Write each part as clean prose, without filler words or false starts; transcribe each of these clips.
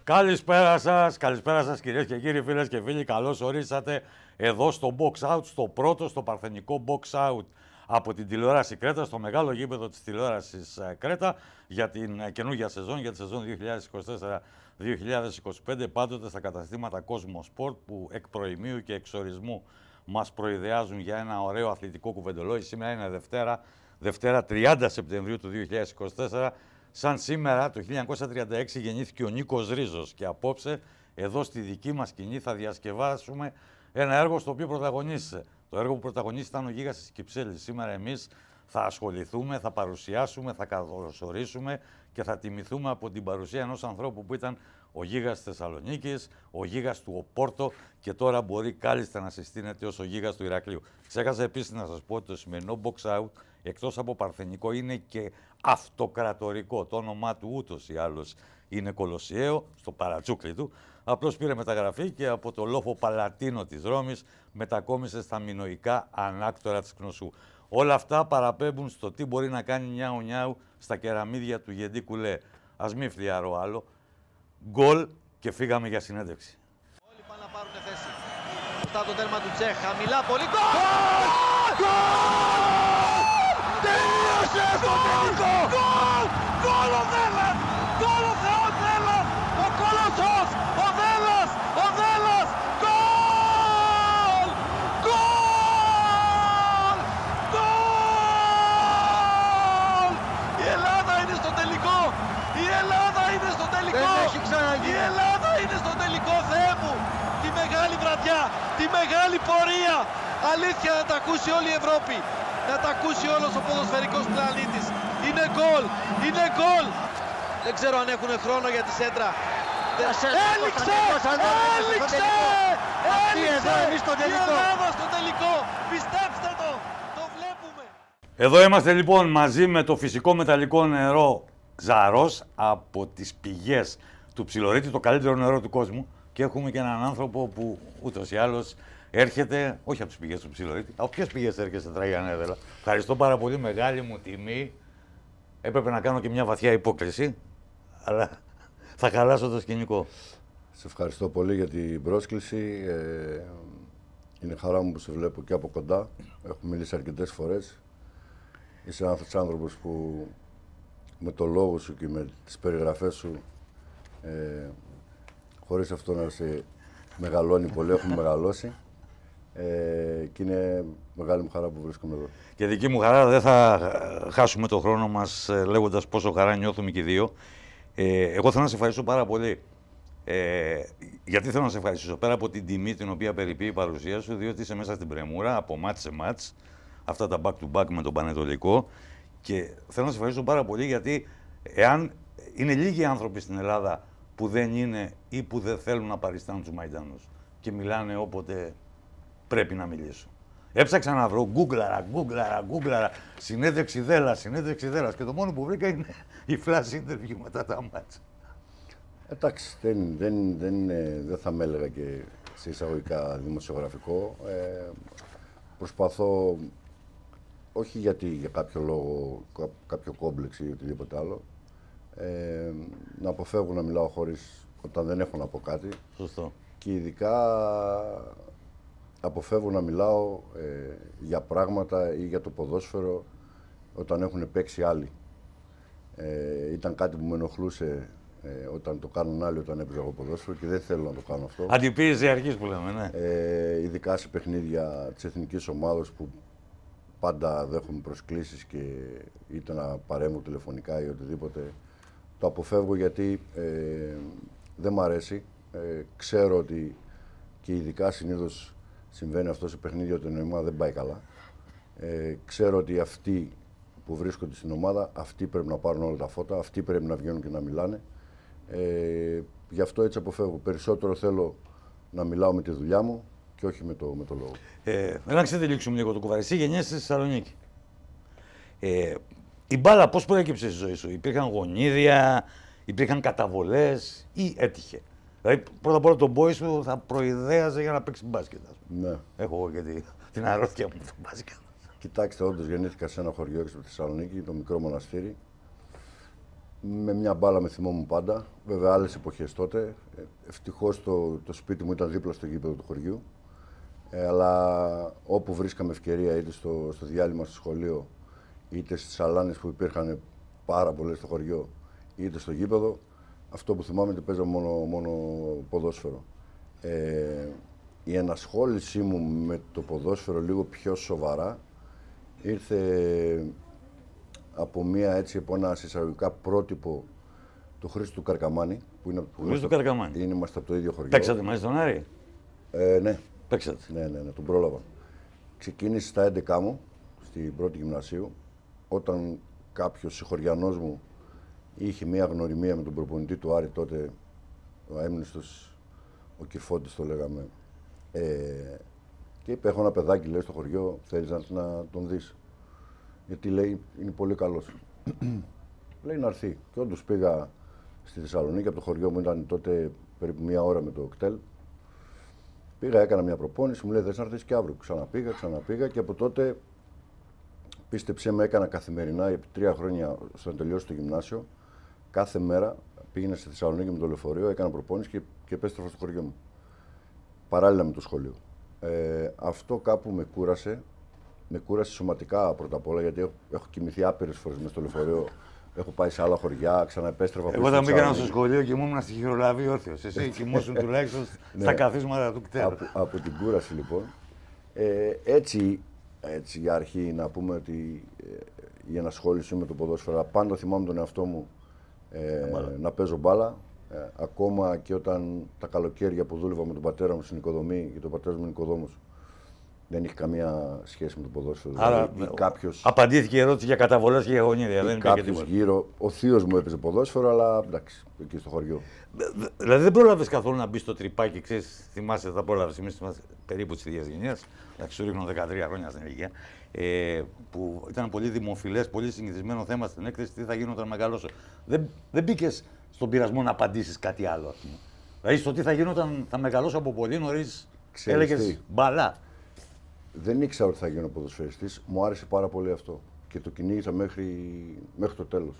Καλησπέρα σας κυρίες και κύριοι, φίλες και φίλοι. Καλώς ορίσατε εδώ στο Box Out, στο πρώτο, στο παρθενικό Box Out από την τηλεόραση Κρέτα, στο μεγάλο γήπεδο της τηλεόρασης Κρέτα για την καινούργια σεζόν, για τη σεζόν 2024-2025, πάντοτε στα καταστήματα Cosmo Sport που εκ προημίου και εξορισμού μας προειδεάζουν για ένα ωραίο αθλητικό κουβεντολόι. Σήμερα είναι Δευτέρα 30 Σεπτεμβρίου του 2024. Σαν σήμερα, το 1936, γεννήθηκε ο Νίκος Ρίζος και απόψε, εδώ στη δική μας σκηνή, θα διασκευάσουμε ένα έργο στο οποίο πρωταγωνίστησε. Το έργο που πρωταγωνίστησε ήταν ο Γίγας της Κυψέλης. Σήμερα εμείς θα ασχοληθούμε, θα παρουσιάσουμε, θα καλωσορίσουμε και θα τιμηθούμε από την παρουσία ενός ανθρώπου που ήταν ο Γίγας της Θεσσαλονίκης, ο Γίγας του Οπόρτο και τώρα μπορεί κάλλιστα να συστήνεται ως ο Γίγας του Ηρακλείου. Ξέχασα επίσης να σας πω ότι το σημερινό Box Out, εκτός από παρθενικό, είναι και αυτοκρατορικό. Το όνομά του ούτως ή άλλως είναι Κολοσιαίο, στο παρατσούκλι του. Απλώς πήρε μεταγραφή και από το λόφο Παλατίνο της Ρώμης μετακόμισε στα μινωικά ανάκτορα της Κνωσού. Όλα αυτά παραπέμπουν στο τι μπορεί να κάνει νιάου νιάου στα κεραμίδια του Γεντή Κουλέ. Ας μην φλιαρώ άλλο. Γκολ και φύγαμε για συνέντευξη. Όλοι πάνε να πάρουν θέση. Μπροστά το τέρμα του Τσέχ, χαμηλά, πολύ γκολ! Τελείωσε το τελικό! Γκολ ο Δέλλας! Γκολ ο Θεός Δέλλας! Ο Κολοσσός! Ο Δέλλας! Ο Δέλλας! Γκολ! Γκολ! Γκολ! Η Ελλάδα είναι στο τελικό! Η Ελλάδα είναι στο τελικό! Η Ελλάδα είναι στο τελικό, Θεέ μου! Τη μεγάλη βραδιά, τη μεγάλη πορεία! Αλήθεια να τα ακούσει όλη η Ευρώπη! Να τα ακούσει όλος ο ποδοσφαιρικός πλανήτης! Είναι γκολ! Είναι γκολ! Δεν ξέρω αν έχουν χρόνο για τη σέντρα. Έληξε! Έληξε! Έληξε! Η Ελλάδα στο τελικό! Πιστέψτε το! Το βλέπουμε! Εδώ είμαστε λοιπόν μαζί με το φυσικό μεταλλικό νερό Ξαρός από τις πηγές του Ψιλορίτη, το καλύτερο νερό του κόσμου. Και έχουμε και έναν άνθρωπο που ούτως ή άλλως έρχεται, όχι από τις πηγές του Ψιλορίτη, από ποιες πηγές έρχεσαι, Τραγιανέ Δέλα? Ευχαριστώ πάρα πολύ, μεγάλη μου τιμή. Έπρεπε να κάνω και μια βαθιά υπόκριση, αλλά θα χαλάσω το σκηνικό. Σε ευχαριστώ πολύ για την πρόσκληση. Είναι χαρά μου που σε βλέπω και από κοντά. Έχουμε μιλήσει αρκετές φορές. Είσαι ένας άνθρωπος που με το λόγο σου και με τις περιγραφές σου, χωρίς αυτό να σε μεγαλώνει πολύ, έχουμε μεγαλώσει. Και είναι μεγάλη μου χαρά που βρίσκομαι εδώ. Και δική μου χαρά, δεν θα χάσουμε το χρόνο μας λέγοντας πόσο χαρά νιώθουμε και οι δύο. Εγώ θέλω να σε ευχαριστήσω πάρα πολύ. Γιατί θέλω να σε ευχαριστήσω? Πέρα από την τιμή την οποία περιποιεί η παρουσία σου, διότι είσαι μέσα στην πρεμούρα, από μάτς σε μάτς, αυτά τα back-to-back με τον Πανετολικό. Και θέλω να σε ευχαριστήσω πάρα πολύ γιατί εάν είναι λίγοι άνθρωποι στην Ελλάδα που δεν είναι ή που δεν θέλουν να παριστάνουν τους Μαϊντάνους και μιλάνε όποτε πρέπει να μιλήσουν. Έψαξα να βρω, γκούγκλαρα, συνέντευξη Δέλλας, και το μόνο που βρήκα είναι η flash interview μετά τα μάτσα. Εντάξει, δεν θα με έλεγα και σε εισαγωγικά δημοσιογραφικό. Προσπαθώ, όχι γιατί για κάποιο λόγο, κάποιο κόμπλεξ ή οτιδήποτε άλλο, να αποφεύγω να μιλάω χωρίς όταν δεν έχω να πω κάτι. Σωστό. Και ειδικά αποφεύγω να μιλάω για πράγματα ή για το ποδόσφαιρο όταν έχουν παίξει άλλοι. Ήταν κάτι που με ενοχλούσε όταν το κάνουν άλλοι όταν έπαιζα εγώ ποδόσφαιρο και δεν θέλω να το κάνω αυτό. Αντιποίηση αρχής που λέμε, ναι. Ειδικά σε παιχνίδια της εθνικής ομάδας που πάντα δέχομαι προσκλήσεις και είτε να παρέμβω τηλεφωνικά ή οτιδήποτε. Το αποφεύγω γιατί δεν μ' αρέσει. Ξέρω ότι και ειδικά συνήθως συμβαίνει αυτό σε παιχνίδια ότι η ομάδα δεν πάει καλά. Ξέρω ότι αυτοί που βρίσκονται στην ομάδα, αυτοί πρέπει να πάρουν όλα τα φώτα, αυτοί πρέπει να βγαίνουν και να μιλάνε. Γι' αυτό έτσι αποφεύγω. Περισσότερο θέλω να μιλάω με τη δουλειά μου και όχι με το λόγο. Να ξετυλίξουμε λίγο το κουβάρι. Εσύ γεννιέσαι στη Θεσσαλονίκη. Η μπάλα πώς προέκυψε στη ζωή σου? Υπήρχαν γονίδια, υπήρχαν καταβολές ή έτυχε? Δηλαδή πρώτα απ' όλα τον boy σου θα προειδέαζε για να παίξει μπάσκετ. Ναι. Έχω εγώ και την αρρώστια μου το μπάσκετ. Κοιτάξτε, όντως γεννήθηκα σε ένα χωριό έξω από τη Θεσσαλονίκη, το μικρό μοναστήρι. Με μια μπάλα με θυμόμουν πάντα. Βέβαια, άλλες εποχές τότε. Ευτυχώς το σπίτι μου ήταν δίπλα στο γήπεδο του χωριού. Αλλά όπου βρίσκαμε ευκαιρία, είτε στο διάλειμμα στο σχολείο, είτε στις σαλάνες που υπήρχαν πάρα πολλές στο χωριό, είτε στο γήπεδο, αυτό που θυμάμαι είναι ότι παίζαμε μόνο ποδόσφαιρο. Η ενασχόλησή μου με το ποδόσφαιρο λίγο πιο σοβαρά ήρθε από ένα εισαγωγικά πρότυπο του Χρήστου Καρκαμάνη. Χρήστου Καρκαμάνη. Είμαστε από το ίδιο χωριό. Παίξατε μαζί στον Άρη? Ναι. Παίξατε. Ναι, τον πρόλαβα. Ξεκίνησε στα 11 μου, στην πρώτη γυμνασίου, όταν κάποιος συγχωριανός μου είχε μία γνωριμία με τον προπονητή του Άρη τότε, ο έμνηστος, ο Κυρφώτης το λέγαμε, και είπε: έχω ένα παιδάκι, λέει, στο χωριό, θέλεις να τον δεις? Γιατί, λέει, είναι πολύ καλός. Λέει να έρθει. Και όντως πήγα στη Θεσσαλονίκη, από το χωριό μου ήταν τότε περίπου μία ώρα με το κτέλ. Πήγα, έκανα μια προπόνηση, μου λέει: θες να έρθεις και αύριο? Ξαναπήγα και από τότε, πίστεψέ με, έκανα καθημερινά επί 3 χρόνια στο να τελειώσει το γυμνάσιο. Κάθε μέρα πήγαινα στη Θεσσαλονίκη με το λεωφορείο, έκανα προπόνηση και επέστρεφα στο χωριό μου. Παράλληλα με το σχολείο. Αυτό κάπου με κούρασε. Με κούρασε σωματικά πρώτα απ' όλα, γιατί έχω κοιμηθεί άπειρες φορές μες στο λεωφορείο. Έχω πάει σε άλλα χωριά, ξαναεπέστρεφα. Εγώ όταν πήγαινα στο σχολείο και ήμουν στη Χειρολαβή όρθιος. Εσύ κοιμόσουν τουλάχιστον στα καθίσματα του κτέλ. Από την κούραση λοιπόν. Έτσι για αρχή να πούμε ότι η ενασχόληση με το ποδόσφαιρο, πάντα θυμάμαι τον εαυτό μου να παίζω μπάλα. Ακόμα και όταν τα καλοκαίρια που δούλευα με τον πατέρα μου στην οικοδομή, γιατί ο πατέρας μου είναι οικοδόμος, δεν έχει καμία σχέση με το ποδόσφαιρο. Άρα απαντήθηκε η ερώτηση για καταβολές και για γονίδια. Δεν κάποιος γύρω, ο θείος μου έπαιζε ποδόσφαιρο, αλλά εντάξει, εκεί στο χωριό. Δηλαδή δεν πρόλαβες καθόλου να μπει στο τρυπάκι, ξέρεις, θυμάσαι, θα πρόλαβες, εμείς είμαστε περίπου της ίδιας γενιάς, εντάξει, σου ρίχνω 13 χρόνια στην ηλικία, που ήταν πολύ δημοφιλές, πολύ συνηθισμένο θέμα στην έκθεση, τι θα γίνω όταν μεγαλώσω. Δεν μπήκες στον πειρασμό να απαντήσεις κάτι άλλο, ας πούμε. Δηλαδή στο τι θα γίνω όταν θα μεγαλώσω από πολύ νωρίς, έλεγες μπαλά. Δεν ήξερα ότι θα γίνω ποδοσφαιριστής, μου άρεσε πάρα πολύ αυτό και το κυνήγησα μέχρι το τέλος.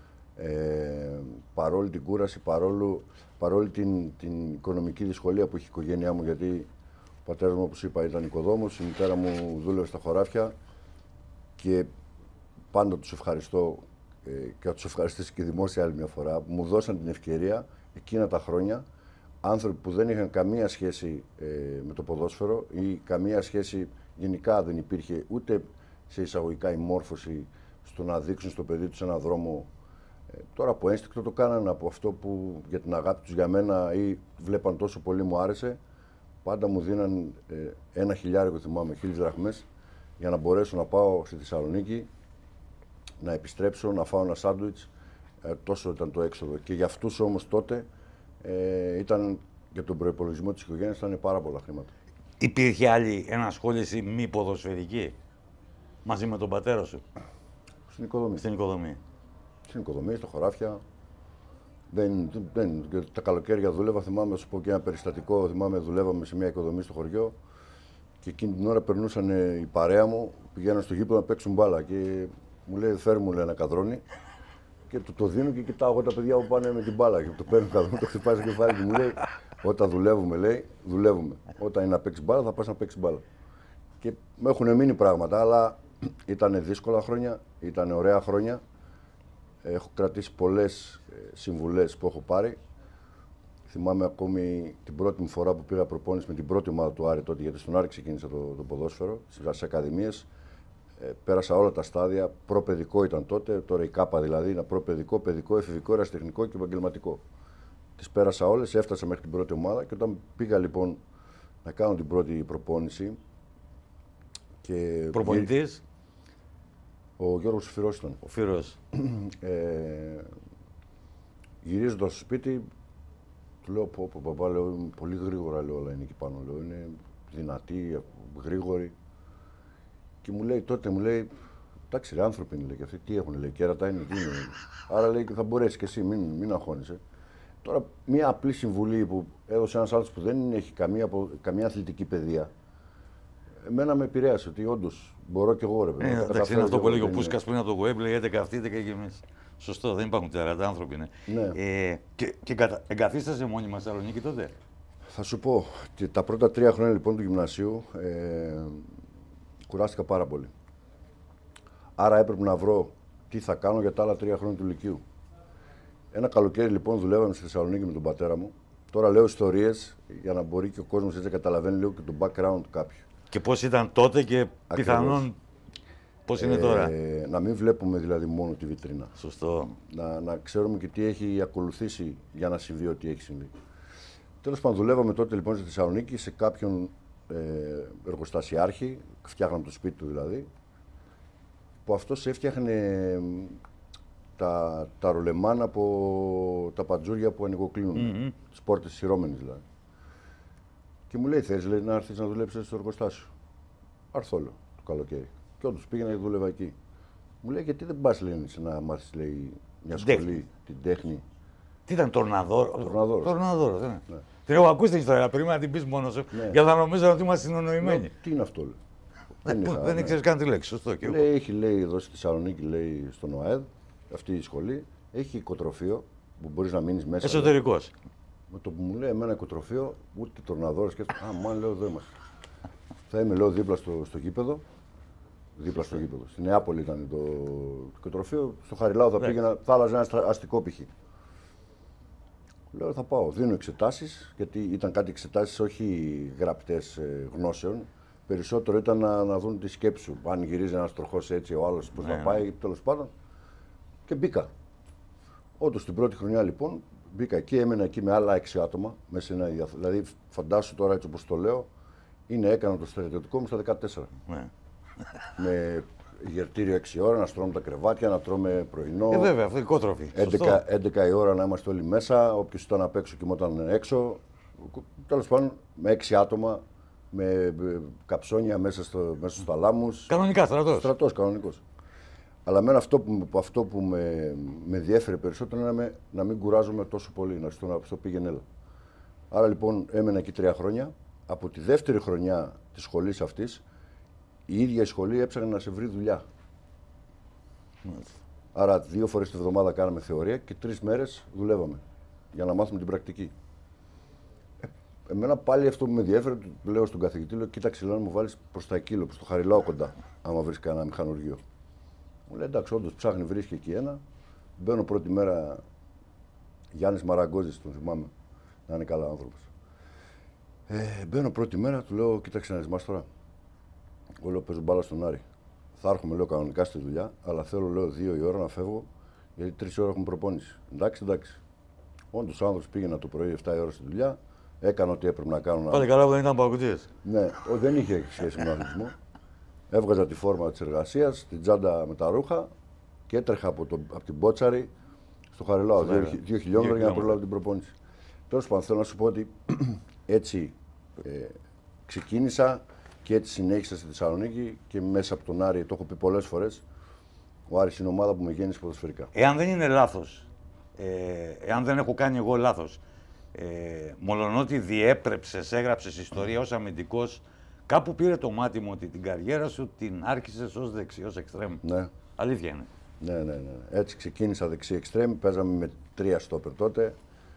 Παρόλη την κούραση, παρόλη την οικονομική δυσκολία που είχε η οικογένειά μου, γιατί ο πατέρας μου, όπως είπα, ήταν οικοδόμος, η μητέρα μου δούλευε στα χωράφια και πάντα τους ευχαριστώ και θα τους ευχαριστήσω και δημόσια άλλη μια φορά, που μου δώσαν την ευκαιρία εκείνα τα χρόνια, άνθρωποι που δεν είχαν καμία σχέση με το ποδόσφαιρο ή καμία σχέση, γενικά δεν υπήρχε ούτε σε εισαγωγικά η μόρφωση στο να δείξουν στο παιδί τους έναν δρόμο. Τώρα από ένστικτο το κάνανε, από αυτό που για την αγάπη τους για μένα ή βλέπαν τόσο πολύ μου άρεσε, πάντα μου δίναν 1.000, θυμάμαι, 1.000 δραχμές, για να μπορέσω να πάω στη Θεσσαλονίκη, να επιστρέψω, να φάω ένα σάντουιτς, τόσο ήταν το έξοδο. Και για αυτούς όμως τότε ήταν, για τον προϋπολογισμό της οικογένειας, ήταν πάρα πολλά χρήματα. Υπήρχε άλλη ενασχόληση μη ποδοσφαιρική μαζί με τον πατέρα σου? Στην οικοδομή. Στην οικοδομή, στα χωράφια. Τα καλοκαίρια δούλευα, θυμάμαι, σου πω και ένα περιστατικό, δουλεύαμε σε μια οικοδομή στο χωριό και εκείνη την ώρα περνούσαν η παρέα μου, πηγαίναν στο γήπεδο να παίξουν μπάλα και μου λέει: φέρ μου, λέει, ένα καδρόνι, και το δίνω και κοιτάω εγώ τα παιδιά που πάνε με την μπάλα και το παίρνω καδρόνι, το χτυπάει στο κεφάλι και μου λέει: όταν δουλεύουμε, λέει, δουλεύουμε. Όταν είναι να παίξει μπάλα, θα πας να παίξει μπάλα. Και μου έχουν μείνει πράγματα, αλλά ήταν δύσκολα χρόνια, ήταν ωραία χρόνια. Έχω κρατήσει πολλές συμβουλές που έχω πάρει. Θυμάμαι ακόμη την πρώτη μου φορά που πήγα προπόνηση με την πρώτη ομάδα του Άρη τότε, γιατί στον Άρη ξεκίνησα το ποδόσφαιρο, στις ακαδημίες. Πέρασα όλα τα στάδια. Προπαιδικό ήταν τότε, τώρα η ΚΑΠΑ δηλαδή, είναι προπαιδικό, παιδικό, εφηβικό, ερασιτεχνικό και επαγγελματικό. Τις πέρασα όλες, έφτασα μέχρι την πρώτη ομάδα και όταν πήγα λοιπόν να κάνω την πρώτη προπόνηση. Και προπονητής? Ο Γιώργος Φυρός ήταν. Ο Φυρός. Γυρίζοντας στο σπίτι, του λέω: παπά, λέω, πολύ γρήγορα, λέω, όλα είναι εκεί πάνω, λέω, είναι δυνατοί, γρήγοροι. Και μου λέει τότε, εντάξει, ρε, άνθρωποι είναι, λέει, και αυτοί τι έχουν, λέει, κέρατα είναι, τι είναι. Άρα, λέει, θα μπορέσει και εσύ, μην αγχώνεσαι. Τώρα, μία απλή συμβουλή που έδωσε ένας άλλος που δεν έχει καμία αθλητική παιδεία, εμένα με επηρέασε ότι όντως μπορώ κι εγώ, ρε παιδί. Εντάξει, είναι αυτό που έλεγε ο Πούσκας πριν από το Γουέμπλε, 11 αυτοί, 11 και εμείς. Σωστό, δεν υπάρχουν τεράστιοι άνθρωποι. Ναι. Και εγκαθίστασε μόνιμα στη Θεσσαλονίκη τότε. Θα σου πω, τα πρώτα 3 χρόνια λοιπόν του γυμνασίου κουράστηκα πάρα πολύ. Άρα έπρεπε να βρω τι θα κάνω για τα άλλα 3 χρόνια του Λυκείου. Ένα καλοκαίρι λοιπόν δουλεύαμε στη Θεσσαλονίκη με τον πατέρα μου. Τώρα λέω ιστορίες για να μπορεί και ο κόσμος έτσι να καταλαβαίνει λίγο και το background του κάποιου. Και πώς ήταν τότε και πιθανόν πώς είναι τώρα. Να μην βλέπουμε δηλαδή μόνο τη βιτρίνα. Σωστό. Να ξέρουμε και τι έχει ακολουθήσει για να συμβεί ό,τι έχει συμβεί. Τέλος πάντων, δουλεύαμε τότε λοιπόν στη Θεσσαλονίκη σε κάποιον εργοστασιάρχη, φτιάχναμε το σπίτι του δηλαδή, που αυτός έφτιαχνε τα ρολεμάν από τα παντζούρια που ανοιγοκλίνουν, τις πόρτες σειρώμενες δηλαδή. Και μου λέει, θες λέει, να έρθεις να δουλέψεις στο εργοστάσιο. Άρθω όλο το καλοκαίρι. Και όντως πήγαινα και δούλευα εκεί. Μου λέει, γιατί δεν πας λέει, να μάθεις λέει, μια σχολή, την τέχνη. Τι ήταν, Τορναδόρος. Τορναδόρος, ναι. Την έχω ακούσει την ιστορία, περίμενα να την πεις μόνος σου, για να νομίζω ότι είμαστε συνονοημένοι. Τι είναι αυτό, λέει. Δεν ήξερες καν τη λέξη, σωστό. Λέει, έχει λέει εδώ στη Θεσσαλονίκη, λέει στον ΟΑΕΔ, αυτή η σχολή, έχει οικοτροφείο που μπορείς να μείνεις μέσα. Εσωτερικός. Με το που μου λέει εμένα οικοτροφείο, ούτε Τορναδόρος και μάλλον λέω εδώ είμαστε. Θα είμαι λέω δίπλα στο γήπεδο. Δίπλα στο γήπεδο. Στη Νεάπολη ήταν το οικοτροφείο, στο Χαριλάου θα πήγαινα, θα άλλαζε ένα αστικό π.χ. Λέω θα πάω, δίνω εξετάσεις, γιατί ήταν κάτι εξετάσεις όχι γραπτές γνώσεων. Περισσότερο ήταν να δουν τη σκέψη σου. Αν γυρίζει ένας τροχός έτσι, ο άλλος πώς θα πάει, τέλος πάντων. Και μπήκα. Όντως την πρώτη χρονιά λοιπόν μπήκα εκεί, έμενα εκεί με άλλα 6 άτομα. Μέσα δηλαδή φαντάσου τώρα έτσι όπως το λέω, έκανα το στρατιωτικό μου στα 14. Ναι. Με γερτήριο 6 ώρα, να στρώμε τα κρεβάτια, να τρώμε πρωινό. Βέβαια, αυτό οικότροφη. 11 η ώρα να είμαστε όλοι μέσα, όποιος ήταν απ' έξω κοιμόταν έξω. Τέλος πάντων, με 6 άτομα, με καψόνια μέσα στους θαλάμους. Κανονικά, στρατός. Στρατός, κανονικός. Αλλά εμένα αυτό που με διέφερε περισσότερο είναι να μην κουράζομαι τόσο πολύ, να στο πήγαινε έλα. Άρα λοιπόν έμενα εκεί 3 χρόνια. Από τη δεύτερη χρονιά της σχολής αυτής, η ίδια η σχολή έψαχνε να σε βρει δουλειά. Άρα 2 φορές τη βδομάδα κάναμε θεωρία και 3 μέρες δουλεύαμε για να μάθουμε την πρακτική. Εμένα πάλι αυτό που με διέφερε, λέω στον καθηγητή, λέω κοίταξε λέω, να μου βάλεις προς τα Εκείλο, προς το Χαριλάου κοντά, άμα βρεις κανένα μηχανουργείο. Μου λέει εντάξει, όντως ψάχνει, βρίσκει εκεί ένα. Μπαίνω πρώτη μέρα, Γιάννης Μαραγκόζης, τον θυμάμαι, να είναι καλά άνθρωπος. Μπαίνω πρώτη μέρα, του λέω κοίταξε να δεις τώρα. Εγώ λέω παίζω μπάλα στον Άρη. Θα έρχομαι λέω κανονικά στη δουλειά, αλλά θέλω λέω 2 η ώρα να φεύγω, γιατί 3 ώρα έχουμε προπόνηση. Εντάξει. Όντως ο άνθρωπος πήγαινα το πρωί 7 η ώρα στη δουλειά, έκανα ό,τι έπρεπε να κάνω. Πάλι καλά που δεν ήταν παγκοτζής. Ναι, δεν είχε σχέση με τον αθλητισμό. Έβγαζα τη φόρμα της εργασίας, την τσάντα με τα ρούχα και έτρεχα από την Μπότσαρη στο Χαριλάου, 2 χιλιόμετρα για να προλάβω την προπόνηση. Τέλος πάντων, θέλω να σου πω ότι έτσι ξεκίνησα και έτσι συνέχισα στη Θεσσαλονίκη και μέσα από τον Άρη, το έχω πει πολλές φορές, ο Άρης είναι ομάδα που με γέννησε ποδοσφαιρικά. Εάν δεν είναι λάθος, εάν δεν έχω κάνει εγώ λάθος, μολονότι διέπρεψες, έγραψες ιστορία ως αμυντικός, κάπου πήρε το μάτι μου ότι την καριέρα σου την άρχισες ως δεξιός εξτρέμ. Ναι. Αλήθεια είναι. Ναι. Έτσι ξεκίνησα δεξί εξτρέμ, παίζαμε με 3 στόπερ τότε,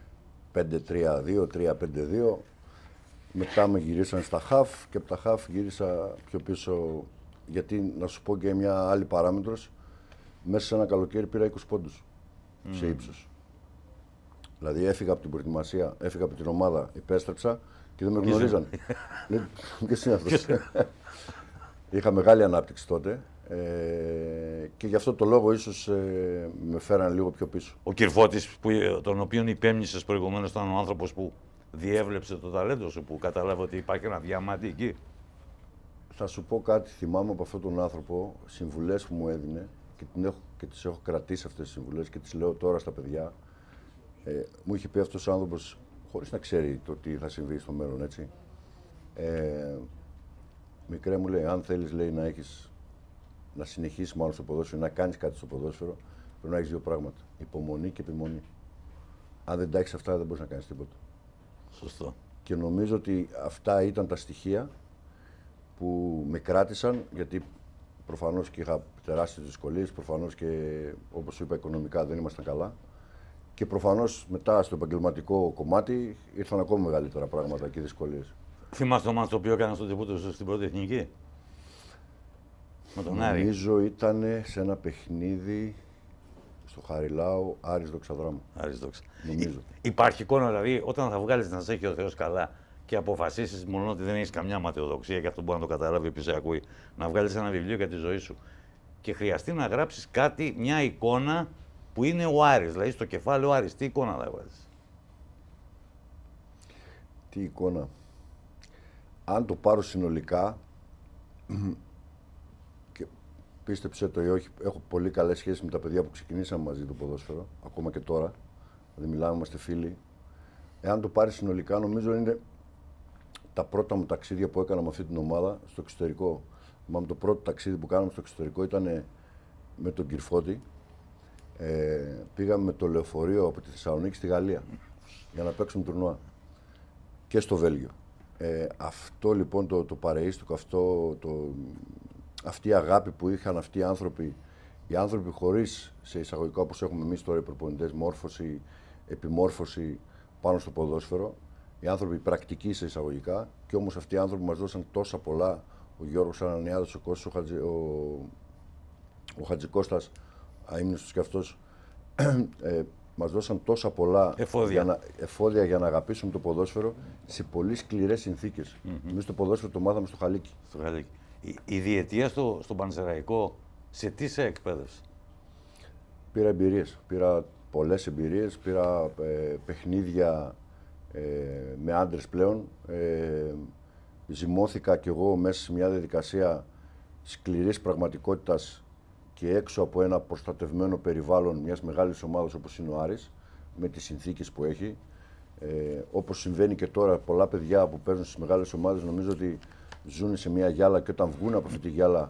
5-3-2, 3-5-2. Μετά με γυρίσαν στα χαφ και από τα χαφ γύρισα πιο πίσω, γιατί να σου πω και μια άλλη παράμετρος, μέσα σε ένα καλοκαίρι πήρα 20 πόντους σε ύψος. Δηλαδή έφυγα από την προετοιμασία, έφυγα από την ομάδα, επέστρεψα και δεν με γνωρίζαν. Ποιος είναι αυτός. Είχα μεγάλη ανάπτυξη τότε και γι' αυτό το λόγο ίσως με φέραν λίγο πιο πίσω. Ο Κυρφώτης, τον οποίον υπέμνησες προηγουμένως, ήταν ο άνθρωπος που διέβλεψε το ταλέντο σου, που κατάλαβε ότι υπάρχει ένα διαμάτι εκεί. Θα σου πω κάτι, θυμάμαι από αυτόν τον άνθρωπο, συμβουλές που μου έδινε και τις έχω κρατήσει αυτές τις συμβουλές και τις λέω τώρα στα παιδιά. Μου είχε πει αυτός ο άνθρωπος, χωρίς να ξέρει το τι θα συμβεί στο μέλλον, έτσι. Μικρέ μου λέει, αν θέλεις λέει, να συνεχίσεις μάλλον στο ποδόσφαιρο, να κάνεις κάτι στο ποδόσφαιρο, πρέπει να έχεις 2 πράγματα, υπομονή και επιμονή. Αν δεν τα έχεις αυτά, δεν μπορείς να κάνεις τίποτα. Σωστό. Και νομίζω ότι αυτά ήταν τα στοιχεία που με κράτησαν, γιατί προφανώς και είχα τεράστιες δυσκολίες, προφανώς και όπως σου είπα οικονομικά δεν ήμασταν καλά. Και προφανώς μετά στο επαγγελματικό κομμάτι ήρθαν ακόμα μεγαλύτερα πράγματα και δυσκολίες. Θυμάσαι το μάτς το οποίο έκανε στο τεπούτο στην πρώτη εθνική? Με τον Άρη. Νομίζω ήταν σε ένα παιχνίδι στο Χαριλάου, Άρης Δόξα Δράμου. Άρης Δόξα. Νομίζω. Υπάρχει εικόνα, δηλαδή, όταν θα βγάλεις να σε έχει ο Θεός καλά και αποφασίσεις, μόνο ότι δεν έχεις καμιά ματαιοδοξία και αυτό μπορεί να το καταλάβει όποιος σε ακούει, να βγάλεις ένα βιβλίο για τη ζωή σου και χρειαστεί να γράψεις κάτι, μια εικόνα που είναι ο Άρης, δηλαδή στο κεφάλαιο Άρης, τι εικόνα θα βγάλεις? Τι εικόνα? Αν το πάρω συνολικά, και πίστεψε το ή όχι, έχω πολύ καλές σχέσεις με τα παιδιά που ξεκινήσαμε μαζί το ποδόσφαιρο, ακόμα και τώρα, δηλαδή μιλάμε, είμαστε φίλοι. Εάν το πάρει συνολικά, νομίζω είναι τα πρώτα μου ταξίδια που έκανα με αυτή την ομάδα στο εξωτερικό. Το πρώτο ταξίδι που κάναμε στο εξωτερικό ήταν με τον Κυρφώτη. Πήγαμε με το λεωφορείο από τη Θεσσαλονίκη στη Γαλλία για να παίξουμε τουρνουά και στο Βέλγιο. Αυτό λοιπόν το παρεΐστικο, αυτή η αγάπη που είχαν αυτοί οι άνθρωποι χωρίς σε εισαγωγικά όπως έχουμε εμείς τώρα οι προπονητές, μόρφωση, επιμόρφωση πάνω στο ποδόσφαιρο, οι άνθρωποι πρακτικοί σε εισαγωγικά, και όμως αυτοί οι άνθρωποι μας δώσαν τόσα πολλά, ο Γιώργος Ανανιάδος, ο Κώστας, ο Χατζικώστας, αείμνηστος και αυτός, μας δώσαν τόσα πολλά εφόδια για να αγαπήσουμε το ποδόσφαιρο σε πολύ σκληρές συνθήκες. Εμείς το ποδόσφαιρο το μάθαμε στο Χαλίκι. Στο Χαλίκι. Η διετία στον Πανσεραϊκό, σε τι σε εκπαίδευσε? Πήρα εμπειρίες. Πήρα πολλές εμπειρίες. Πήρα παιχνίδια με άντρες πλέον. Ζυμώθηκα κι εγώ μέσα σε μια διαδικασία σκληρής πραγματικότητας και έξω από ένα προστατευμένο περιβάλλον μιας μεγάλης ομάδας όπως είναι ο Άρης, με τις συνθήκες που έχει. Όπως συμβαίνει και τώρα, πολλά παιδιά που παίζουν στις μεγάλες ομάδες νομίζω ότι ζουν σε μια γυάλα και όταν βγουν από αυτή τη γυάλα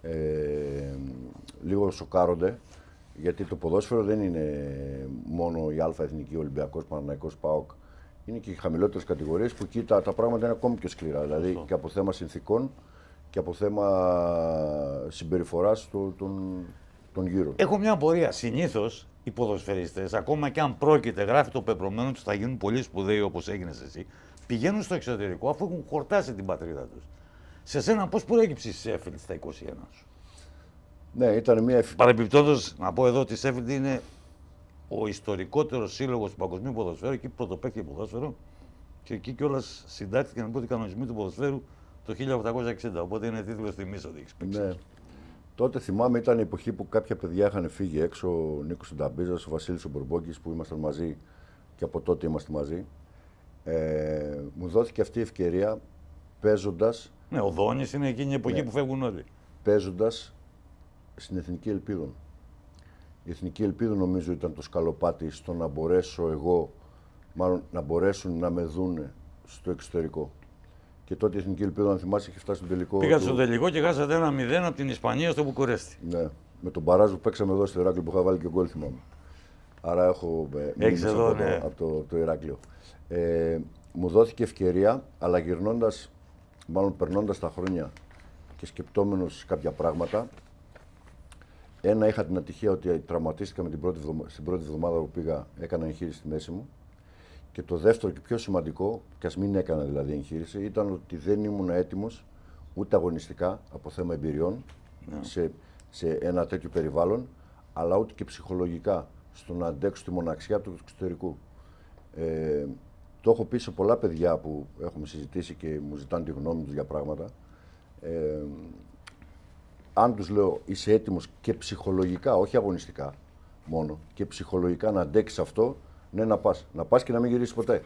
λίγο σοκάρονται, γιατί το ποδόσφαιρο δεν είναι μόνο η Α' Εθνική, Ολυμπιακός, Παναθηναϊκός, ΠΑΟΚ. Είναι και οι χαμηλότερες κατηγορίες που εκεί τα πράγματα είναι ακόμη πιο σκληρά. Δηλαδή και από θέμα συνθήκων και από θέμα συμπεριφοράς των γύρω. Έχω μια απορία. Συνήθως οι ποδοσφαιριστές, ακόμα και αν πρόκειται, γράφει το πεπρωμένο τους, θα γίνουν πολύ σπουδαίοι όπως έγινες εσύ, πηγαίνουν στο εξωτερικό αφού έχουν χορτάσει την πατρίδα τους. Σε σένα πώς προέκυψε η Σέφιλντ στα 21 σου? Ναι, ήταν μια Παρεμπιπτόντως, να πω εδώ ότι η Σέφιλντ είναι ο ιστορικότερος σύλλογος του παγκοσμίου ποδοσφαίρου, εκεί πρωτοπαίχθηκε ποδόσφαιρο και εκεί κιόλας συντάχθηκαν από οι κανονισμοί του ποδοσφαίρου το 1860. Οπότε είναι τίτλος τιμής ότι έχεις παίξει. Ναι. Τότε θυμάμαι ήταν η εποχή που κάποια παιδιά είχαν φύγει έξω, ο Νίκος Νταμπίζας, ο Βασίλης ο Μπορμπόκης, που ήμασταν μαζί και από τότε είμαστε μαζί. Μου δόθηκε αυτή η ευκαιρία παίζοντας. Ναι, ο Δόνης είναι εκείνη η εποχή που φεύγουν όλοι. Παίζοντας στην Εθνική Ελπίδων. Η Εθνική Ελπίδων νομίζω ήταν το σκαλοπάτι στο να μπορέσω εγώ, μάλλον να μπορέσουν να με δούνε στο εξωτερικό. Και τότε η Εθνική Ελπίδων, αν θυμάσαι, είχε φτάσει στο τελικό. Πήγατε στο τελικό και χάσατε 1-0 από την Ισπανία στο Βουκουρέστι. Ναι, με τον Μπαράζ που παίξαμε εδώ στο Ηράκλειο που είχα βάλει και γκολ, θυμάμαι. Άρα έχω εδώ, από το Ηράκλειο. Μου δόθηκε ευκαιρία, αλλά γυρνώντας, μάλλον περνώντας τα χρόνια και σκεπτόμενος κάποια πράγματα. Ένα, είχα την ατυχία ότι τραυματίστηκα στην πρώτη εβδομάδα που πήγα, έκανα εγχείρηση στη μέση μου. Και το δεύτερο και πιο σημαντικό, και ας μην έκανα δηλαδή εγχείρηση, ήταν ότι δεν ήμουν έτοιμος ούτε αγωνιστικά από θέμα εμπειριών σε ένα τέτοιο περιβάλλον, αλλά ούτε και ψυχολογικά στο να αντέξω τη μοναξιά του εξωτερικού. Το έχω πει σε πολλά παιδιά που έχουμε συζητήσει και μου ζητάνε τη γνώμη τους για πράγματα. Αν τους λέω είσαι έτοιμος και ψυχολογικά, όχι αγωνιστικά μόνο, και ψυχολογικά να αντέξεις αυτό, ναι, να πας. Να πας και να μην γυρίσεις ποτέ.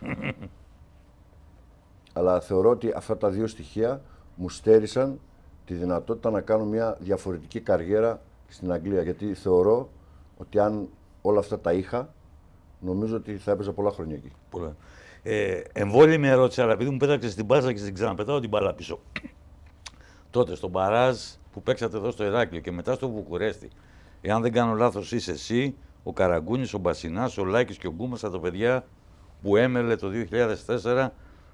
Αλλά θεωρώ ότι αυτά τα δύο στοιχεία μου στέρισαν τη δυνατότητα να κάνω μια διαφορετική καριέρα στην Αγγλία. Γιατί θεωρώ ότι αν όλα αυτά τα είχα, νομίζω ότι θα έπαιζα πολλά χρόνια εκεί. Πολλά. Εμβόλυμη ερώτηση, αλλά επειδή μου πέταξες την μπάλα και την ξαναπετάω την μπάλα πίσω. Τότε στον Μπαράζ που παίξατε εδώ στο Ηράκλειο και μετά στο Βουκουρέστι, εάν δεν κάνω λάθος, είσαι εσύ, ο Καραγκούνης, ο Μπασινάς, ο Λάκης και ο Γκούμας, τα παιδιά που έμελε το 2004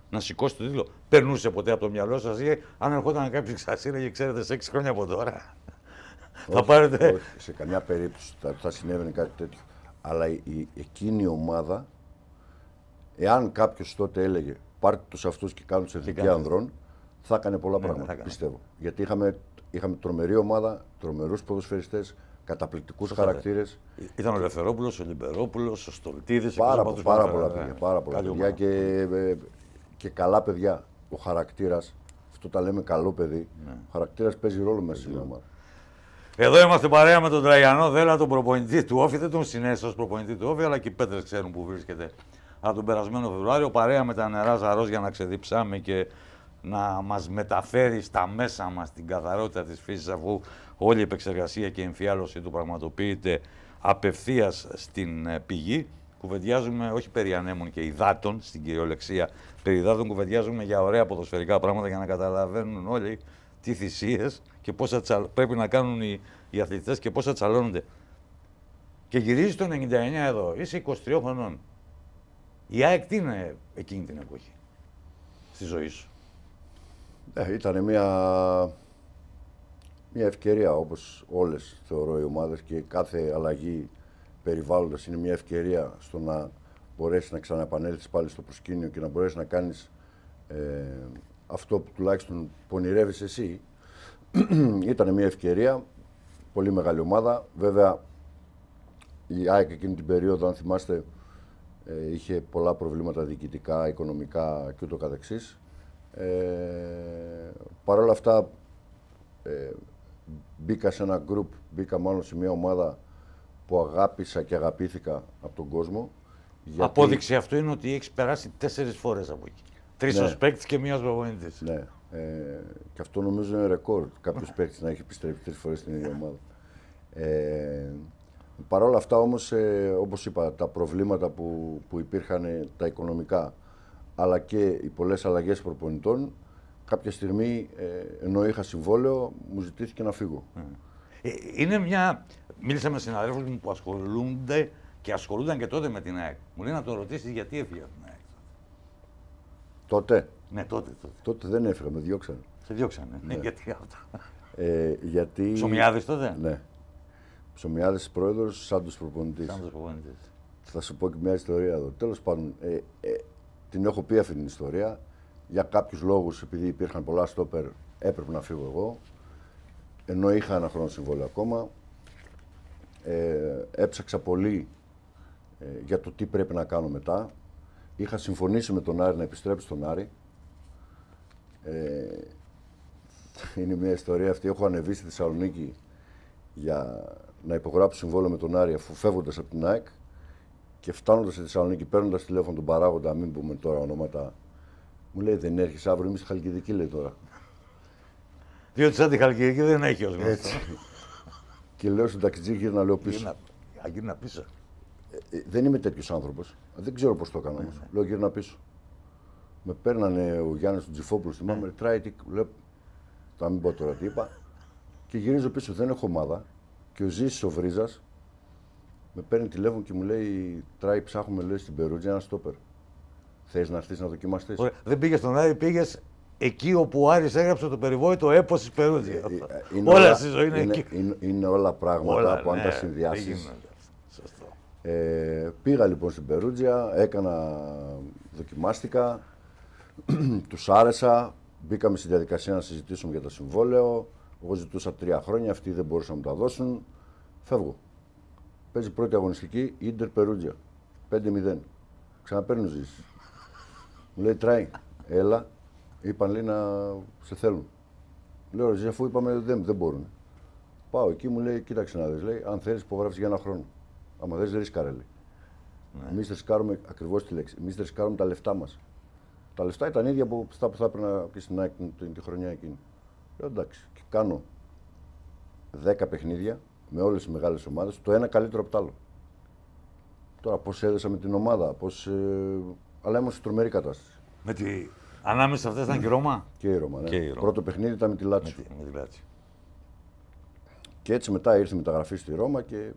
να σηκώσει το τίτλο. Περνούσε ποτέ από το μυαλό σας ή αν ερχόταν κάποιο και σας έλεγε, ξέρετε, σε 6 χρόνια από τώρα. Θα πάρετε. Όχι, σε καμιά περίπτωση θα συνέβαινε κάτι τέτοιο. Αλλά εκείνη η ομάδα, εάν κάποιο τότε έλεγε πάρτε τους αυτούς και κάνουν σε εθνική ανδρών, θα έκανε πολλά πράγματα, πιστεύω. Γιατί είχαμε τρομερή ομάδα, τρομερούς ποδοσφαιριστές, καταπληκτικούς χαρακτήρες. Ήταν ο Ελευθερόπουλος, ο Λιμπερόπουλος, ο Στολτίδης. Πάρα πολλά παιδιά και καλά παιδιά. Ο χαρακτήρας, αυτό τα λέμε καλό παιδί, ο χαρακτήρας παίζει ρόλο μέσα στην ομάδα. Εδώ είμαστε παρέα με τον Τραγιανό Δέλα, τον προπονητή του Όφη. Δεν τον συνέστησα ως προπονητή του Όφη, αλλά και οι πέτρες ξέρουν που βρίσκεται από τον περασμένο Φεβρουάριο. Παρέα με τα νερά Ζαρός για να ξεδιψάμε και να μας μεταφέρει στα μέσα μας την καθαρότητα της φύσης, αφού όλη η επεξεργασία και η εμφιάλωση του πραγματοποιείται απευθείας στην πηγή. Κουβεντιάζουμε όχι περί ανέμων και υδάτων, στην κυριολεξία περί υδάτων, κουβεντιάζουμε για ωραία ποδοσφαιρικά πράγματα για να καταλαβαίνουν όλοι τι θυσίες και πόσα πρέπει να κάνουν οι αθλητές και πόσα τσαλώνονται. Και γυρίζει το 99 εδώ, είσαι 23 χρονών. Η ΑΕΚ τι είναι εκείνη την εποχή, στη ζωή σου? Ήταν μια ευκαιρία, όπως όλες θεωρώ οι ομάδες, και κάθε αλλαγή περιβάλλοντας είναι μια ευκαιρία στο να μπορέσει να ξαναεπανέλθεις πάλι στο προσκήνιο και να μπορέσει να κάνεις αυτό που τουλάχιστον πονηρεύεις εσύ. Ήταν μια ευκαιρία, πολύ μεγάλη ομάδα. Βέβαια, η ΑΕΚ εκείνη την περίοδο, αν θυμάστε, είχε πολλά προβλήματα διοικητικά, οικονομικά και ούτω καθεξής. Παρ' όλα αυτά, μπήκα σε ένα γκρουπ, μπήκα μάλλον σε μια ομάδα που αγάπησα και αγαπήθηκα από τον κόσμο. Γιατί... Απόδειξη αυτού είναι ότι έχεις περάσει 4 φορές από εκεί. 3 ως παίκτης και 1 ως προπονητής. Ναι. Και αυτό νομίζω είναι ρεκόρ. Κάποιος παίκτης να έχει επιστρέψει 3 φορές στην ίδια ομάδα. Παρ' όλα αυτά όμως, όπως είπα, τα προβλήματα που υπήρχαν, τα οικονομικά, αλλά και οι πολλές αλλαγές προπονητών, κάποια στιγμή, ενώ είχα συμβόλαιο, μου ζητήθηκε να φύγω. Είναι μια... Μίλησα με συναδέλφους μου που ασχολούνται και ασχολούνταν και τότε με την ΑΕΚ. Μου λέει να το ρωτήσεις γιατί έφυγε από την ΑΕΚ. Τότε. Ναι, τότε. Τότε δεν έφυγα, με διώξανε. Σε διώξανε, ναι. Γιατί αυτά. Γιατί... Ψωμιάδης τότε. Ναι. Ψωμιάδης πρόεδρος, Σάντος προπονητής. Θα σου πω και μια ιστορία εδώ. Τέλος πάντων, την έχω πει αυτή την ιστορία. Για κάποιους λόγους, επειδή υπήρχαν πολλά στόπερ, έπρεπε να φύγω εγώ. Ενώ είχα ένα χρόνο συμβόλαιο ακόμα. Έψαξα πολύ για το τι πρέπει να κάνω μετά. Είχα συμφωνήσει με τον Άρη να επιστρέψω στον Άρη. Είναι μια ιστορία αυτή. Έχω ανεβεί στη Θεσσαλονίκη για να υπογράψω συμβόλαιο με τον Άρη, αφού φεύγοντας από την ΑΕΚ, και φτάνοντας στη Θεσσαλονίκη, παίρνοντας τηλέφωνο τον παράγοντα, μην πούμε τώρα ονόματα, μου λέει δεν έρχεσαι αύριο, είμαι στη Χαλκιδική, λέει τώρα. Διότι σαν τη Χαλκιδική δεν έχει ως γνωστό. Και λέω στον ταξιτζή, γύρνα, λέω πίσω. Γύρνα πίσω. Δεν είμαι τέτοιος άνθρωπος. Δεν ξέρω πώς το έκανα όμως. Λέω γύρνα πίσω. Με παίρνανε ο Γιάννης του Τζιφόπουλου, θυμάμαι, τράι, λέω, θα μην πω τώρα τι είπα. Και γυρίζω πίσω, δεν έχω ομάδα. Και ο Ζήσης ο Βρίζας με παίρνει τηλέφωνο και μου λέει: Τράι, ψάχνουμε, λέει, στην Περούτζια ένα στόπερ. Θες να έρθεις να δοκιμαστείς? Δεν πήγες στον Άρη, πήγες εκεί όπου ο Άρης έγραψε το περιβόητο έπος της Περούτζια. Όλα στη ζωή είναι εκεί. Είναι όλα πράγματα που αν τα συνδυάσεις. Πήγα λοιπόν στην Περούτζια, έκανα, δοκιμάστηκα, τους άρεσα, μπήκαμε στη διαδικασία να συζητήσουμε για το συμβόλαιο. Εγώ ζητούσα 3 χρόνια, αυτοί δεν μπορούσαν να μου τα δώσουν. Φεύγω. Παίζει πρώτη αγωνιστική, Ίντερ Περούτζια. 5-0. Ξαναπαίρνει ο Ζήσης. Μου λέει Τράι, έλα. Είπαν, λέει, να σε θέλουν. Λέω, Ζήση, αφού είπαμε δεν μπορούν. Πάω εκεί, μου λέει, κοίταξε να δεις, λέει, αν θέλεις υπογράψεις για 1 χρόνο. Άμα δεν ρίσκαρε, λέει. Εμείς ρισκάρουμε, ακριβώς τη λέξη, εμείς ρισκάρουμε τα λεφτά μας. Τα λεφτά ήταν ίδια από αυτά που θα έπαιρνα και στην ΑΕΚ τη χρονιά εκείνη. Λέω, εντάξει, και κάνω 10 παιχνίδια με όλες τις μεγάλες ομάδες, το ένα καλύτερο από το άλλο. Τώρα πώς έδεσα με την ομάδα, αλλά ήμουν σε τρομερή κατάσταση. Ανάμεσα σε αυτές ήταν και η Ρώμα. Και η Ρώμα, ναι. Πρώτο παιχνίδι ήταν με τη Λάτσιο. Και έτσι μετά ήρθε η μεταγραφή στη Ρώμα και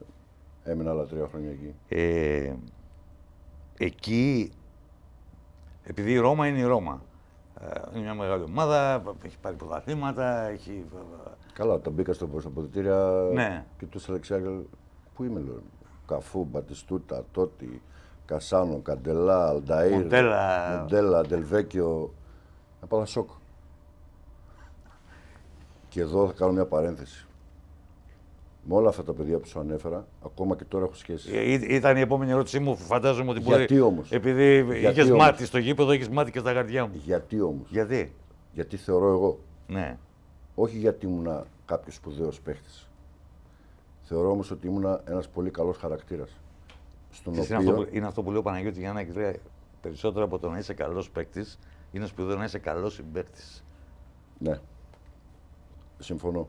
έμεινα άλλα 3 χρόνια εκεί. Εκεί Επειδή η Ρώμα είναι η Ρώμα. Είναι μια μεγάλη ομάδα, έχει πάρει πρωταθλήματα, έχει... Καλά, όταν μπήκα στα αποδυτήρια Ναι. και του δεξιά, πού είμαι, λέω. Καφού, Μπατιστούτα, Τότι, Κασάνο, Καντελά, Αλνταΐρ, Μοντέλα, Ντελβέκιο. Έπαθα σοκ. Και εδώ θα κάνω μια παρένθεση. Με όλα αυτά τα παιδιά που σου ανέφερα, ακόμα και τώρα έχω σχέση. Ήταν η επόμενη ερώτησή μου, φαντάζομαι ότι μπορεί. Γιατί όμως? Επειδή είχες μάτι στο γήπεδο, έχεις μάτι και στα γαρδιά μου. Γιατί όμως? Γιατί? Γιατί θεωρώ εγώ. Ναι. Όχι γιατί ήμουνα κάποιος σπουδαίος παίχτης. Θεωρώ όμως ότι ήμουνα ένας πολύ καλός χαρακτήρας. Στον οποίο... είναι αυτό που λέω, Παναγιώτη Γιάννα, περισσότερο από το να είσαι καλός παίκτης, είναι σπουδαίο να είσαι καλός συμπαίκτης. Ναι. Συμφωνώ.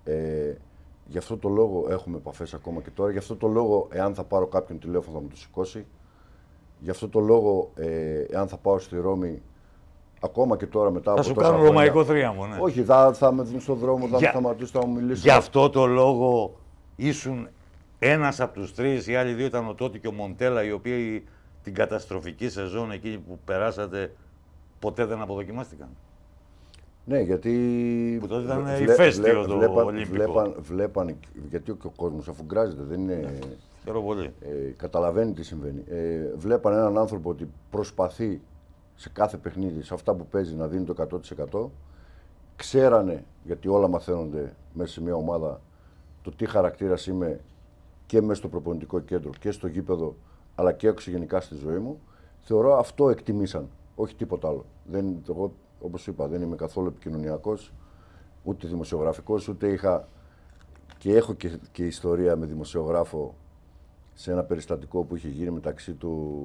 Γι' αυτό το λόγο έχουμε επαφές ακόμα και τώρα. Γι' αυτό το λόγο, εάν θα πάρω κάποιον τηλέφωνο, θα μου το σηκώσει. Γι' αυτό το λόγο, εάν θα πάω στη Ρώμη, ακόμα και τώρα μετά από θα σου κάνω ρωμαϊκό θρίαμβο, ναι. Όχι, θα με δουν στον δρόμο, θα με σταματήσω, θα μου μιλήσω. Γι' αυτό το λόγο ήσουν ένας από τους τρεις, οι άλλοι δύο ήταν ο Τότι και ο Μοντέλα, οι οποίοι την καταστροφική σεζόν εκείνη που περάσατε ποτέ δεν αποδοκιμάστηκαν. Ναι, γιατί. Που τότε ήταν ηφαίστειο το Ολύμπικο. Βλέπαν, γιατί και ο κόσμος αφουγκράζεται, δεν είναι. Χαίρομαι πολύ. Καταλαβαίνει τι συμβαίνει. Βλέπαν έναν άνθρωπο ότι προσπαθεί σε κάθε παιχνίδι, σε αυτά που παίζει, να δίνει το 100%. Ξέρανε, γιατί όλα μαθαίνονται μέσα σε μια ομάδα, το τι χαρακτήρας είμαι και μέσα στο προπονητικό κέντρο και στο γήπεδο, αλλά και έξω γενικά στη ζωή μου. Θεωρώ αυτό εκτιμήσαν, όχι τίποτα άλλο. Εγώ, όπως είπα, δεν είμαι καθόλου επικοινωνιακός, ούτε δημοσιογραφικός, ούτε είχα και έχω και ιστορία με δημοσιογράφο σε ένα περιστατικό που είχε γίνει μεταξύ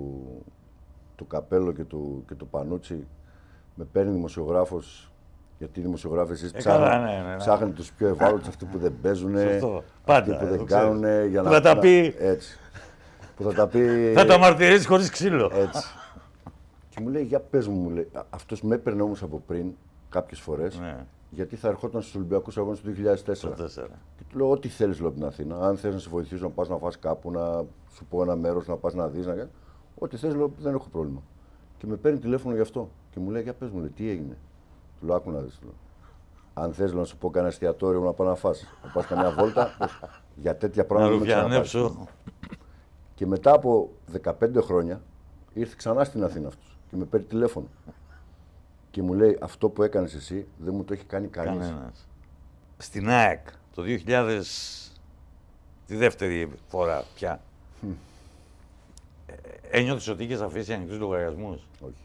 του Καπέλο και του Πανούτσι. Με παίρνει δημοσιογράφος, γιατί οι δημοσιογράφοι ψάχνουν τους πιο ευάλωτους, αυτοί που δεν παίζουν, αυτοί που δεν κάνουν, για να τα πει. Έτσι. Που θα τα πει. Θα τα μαρτυρήσει χωρίς ξύλο. Έτσι. Και μου λέει, για πες μου, λέει. Αυτός με έπαιρνε όμως από πριν, κάποιες φορές, ναι. Γιατί θα ερχόταν στους Ολυμπιακούς Αγώνες του 2004. Και του λέω, ό,τι θέλεις, λέω, από την Αθήνα. Αν θες να σε βοηθήσω να πας να φας κάπου, να σου πω ένα μέρος, να πας να δεις, ό,τι θες, λέω, δεν έχω πρόβλημα. Και με παίρνει τηλέφωνο γι' αυτό. Και μου λέει, για πες μου, λέει, τι έγινε. Του λέω, άκου να δεις. Αν θες, λέω, να σου πω κανένα εστιατόριο να πάω να φας, να πας καμιά βόλτα, για τέτοια πράγματα δεν με ξαναπάς. Και μετά από 15 χρόνια ήρθε ξανά στην Αθήνα αυτός και με παίρνει τηλέφωνο. Και μου λέει, αυτό που έκανες εσύ δεν μου το έχει κάνει κανείς. Στην ΑΕΚ το 2000, τη δεύτερη φορά πια, ένιωθες ότι είχες αφήσει ανοιχτούς λογαριασμούς? Όχι.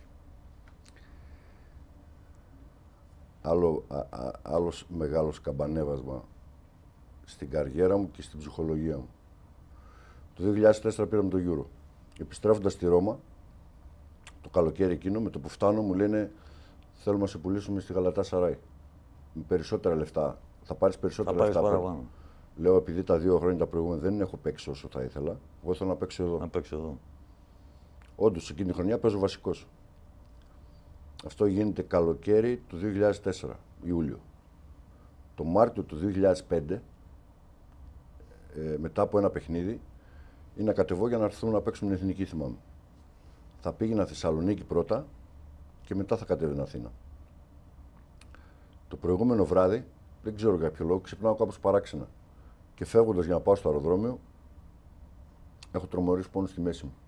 Άλλος μεγάλος καμπανέβασμα στην καριέρα μου και στην ψυχολογία μου. Το 2004 πήραμε το Euro. Επιστρέφοντας στη Ρώμα, το καλοκαίρι εκείνο, με το που φτάνω, μου λένε θέλουμε να σε πουλήσουμε στη Γαλατάσαράι. Με περισσότερα λεφτά. Θα πάρεις περισσότερα λεφτά. Παραπάνω. Λέω, επειδή τα 2 χρόνια τα προηγούμενα δεν έχω παίξει όσο θα ήθελα, εγώ θέλω να παίξω εδώ. Να παίξω εδώ. Όντως, εκείνη τη χρονιά παίζω βασικός. Αυτό γίνεται καλοκαίρι του 2004, Ιούλιο. Το Μάρτιο του 2005, μετά από ένα παιχνίδι, είναι να κατεβώ για να έρθουν να παίξουν την εθνική, θυμάμαι. Θα πήγαινα Θεσσαλονίκη πρώτα και μετά θα κατέβαινα Αθήνα. Το προηγούμενο βράδυ, δεν ξέρω για ποιο λόγο, ξυπνάω κάπως παράξενα. Και φεύγοντας για να πάω στο αεροδρόμιο, έχω τρομερούς πόνους στη μέση μου.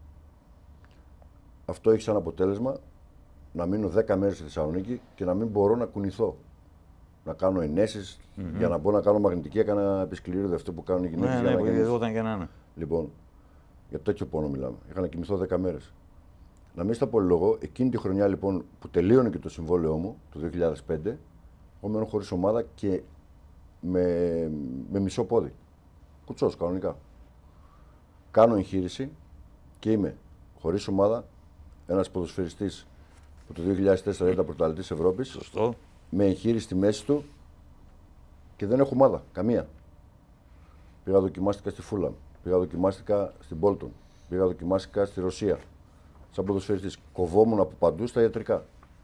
Αυτό έχει σαν αποτέλεσμα να μείνω 10 μέρες στη Θεσσαλονίκη και να μην μπορώ να κουνηθώ. Να κάνω ενέσεις, για να μπορώ να κάνω μαγνητική, έκανα επισκληρίδα, αυτό που κάνουν οι γυναίκες. Ναι, ναι, όταν και να είναι. Λοιπόν, για τέτοιο πόνο μιλάμε. Είχα να κοιμηθώ 10 μέρες. Να μην στα πολυλογώ, εκείνη τη χρονιά λοιπόν που τελείωνε και το συμβόλαιό μου, το 2005, εγώ μένω χωρίς ομάδα και με μισό πόδι. Κουτσός, κανονικά. Κάνω εγχείρηση και είμαι χωρίς ομάδα, ένας ποδοσφαιριστής που το 2004 ήταν πρωταθλητής Ευρώπης. Σωστό. Με εγχείρηση στη μέση του και δεν έχω ομάδα, καμία. Πήγα δοκιμάστηκα στη Φούλαμ, πήγα δοκιμάστηκα στην Μπόλτον, πήγα δοκιμάστηκα στη Ρωσία. Σαν ποδοσφαιριστής, κοβόμουν από παντού στα ιατρικά.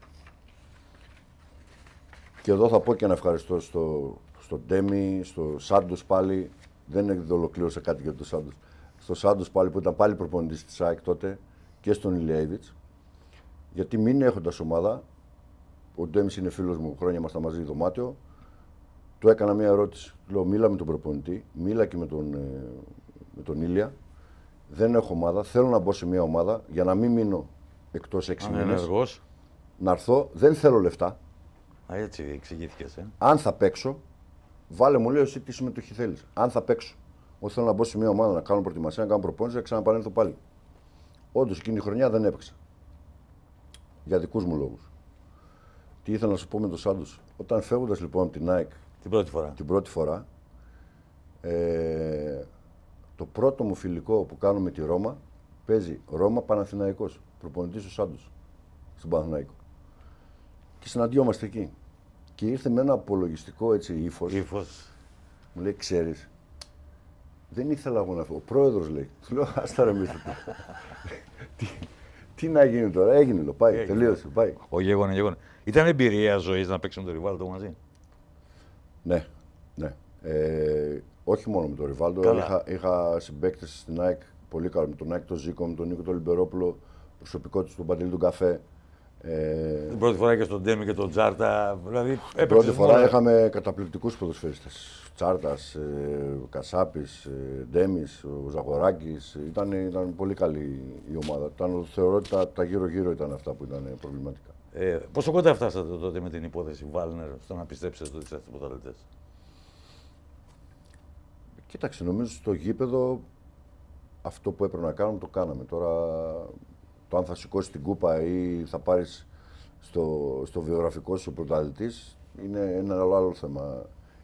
Και εδώ θα πω και ένα ευχαριστώ στο Ντέμι, στο Σάντος πάλι. Δεν ολοκλήρωσα κάτι για το Σάντος. Στο Σάντος πάλι που ήταν πάλι προπονητής της ΑΕΚ τότε και στον Ηλιαίδητς. Γιατί μην έχοντας ομάδα, ο Ντέμις είναι φίλος μου, χρόνια ήμασταν μαζί δωμάτιο, του έκανα μια ερώτηση. Του λέω: μίλα με τον προπονητή, μίλα και με τον Ήλια. Δεν έχω ομάδα, θέλω να μπω σε μια ομάδα για να μην μείνω εκτός 6 μήνες. Να έρθω, δεν θέλω λεφτά. Έτσι εξηγήθηκες. Αν θα παίξω, βάλε μου, λέει, εσύ τι συμμετοχή θέλεις. Αν θα παίξω, εγώ θέλω να μπω σε μια ομάδα, να κάνω προετοιμασία, να κάνω προπόνηση, να ξαναπανέλθω πάλι. Όντως εκείνη τη χρονιά δεν έπαιξα. Για δικούς μου λόγους. Τι ήθελα να σου πω με τον Σάντος. Όταν φεύγοντας λοιπόν από την ΑΕΚ την πρώτη φορά, το πρώτο μου φιλικό που κάνω με τη Ρώμα παίζει Ρώμα Παναθηναϊκός. Προπονητής ο Σάντος στον Παναθηναϊκό. Και συναντιόμαστε εκεί. Και ήρθε με ένα απολογιστικό έτσι ύφος. Μου λέει: ξέρεις, δεν ήθελα εγώ να φύγω. Ο πρόεδρος λέει. Του λέω: άστα ρε μίσο. Τι να γίνει τώρα, έγινε, πάει, τελείωσε, πάει. Γεγονέ. Ήταν εμπειρία ζωής να παίξει με τον Ριβάλντο μαζί. Ναι. Όχι μόνο με τον Ριβάλντο, είχα συμπαίκτες στην ΑΕΚ πολύ καλό. Με τον ΑΕΚ τον Ζήκο, με τον Νίκο τον Λιμπερόπουλο, προσωπικότητες του Παντελή του Καφέ. Την πρώτη φορά και στον Ντέμι και τον Τσάρτα. Δηλαδή, την πρώτη φορά είχαμε καταπληκτικούς ποδοσφαιριστές. Τσάρτας, Κασάπης, Ντέμις, ο Ζαγοράκης. Ήταν πολύ καλή η ομάδα. Θεωρώ ότι τα γύρω-γύρω ήταν αυτά που ήταν προβληματικά. Πόσο κοντά φτάσατε τότε με την υπόθεση Βάλνερ στο να πιστέψετε ότι είστε πρωταθλητές? Κοίταξε, νομίζω στο γήπεδο αυτό που έπρεπε να κάνουμε το κάναμε. Τώρα το αν θα σηκώσει την κούπα ή θα πάρεις στο βιογραφικό σου πρωταθλητής είναι ένα άλλο θέμα.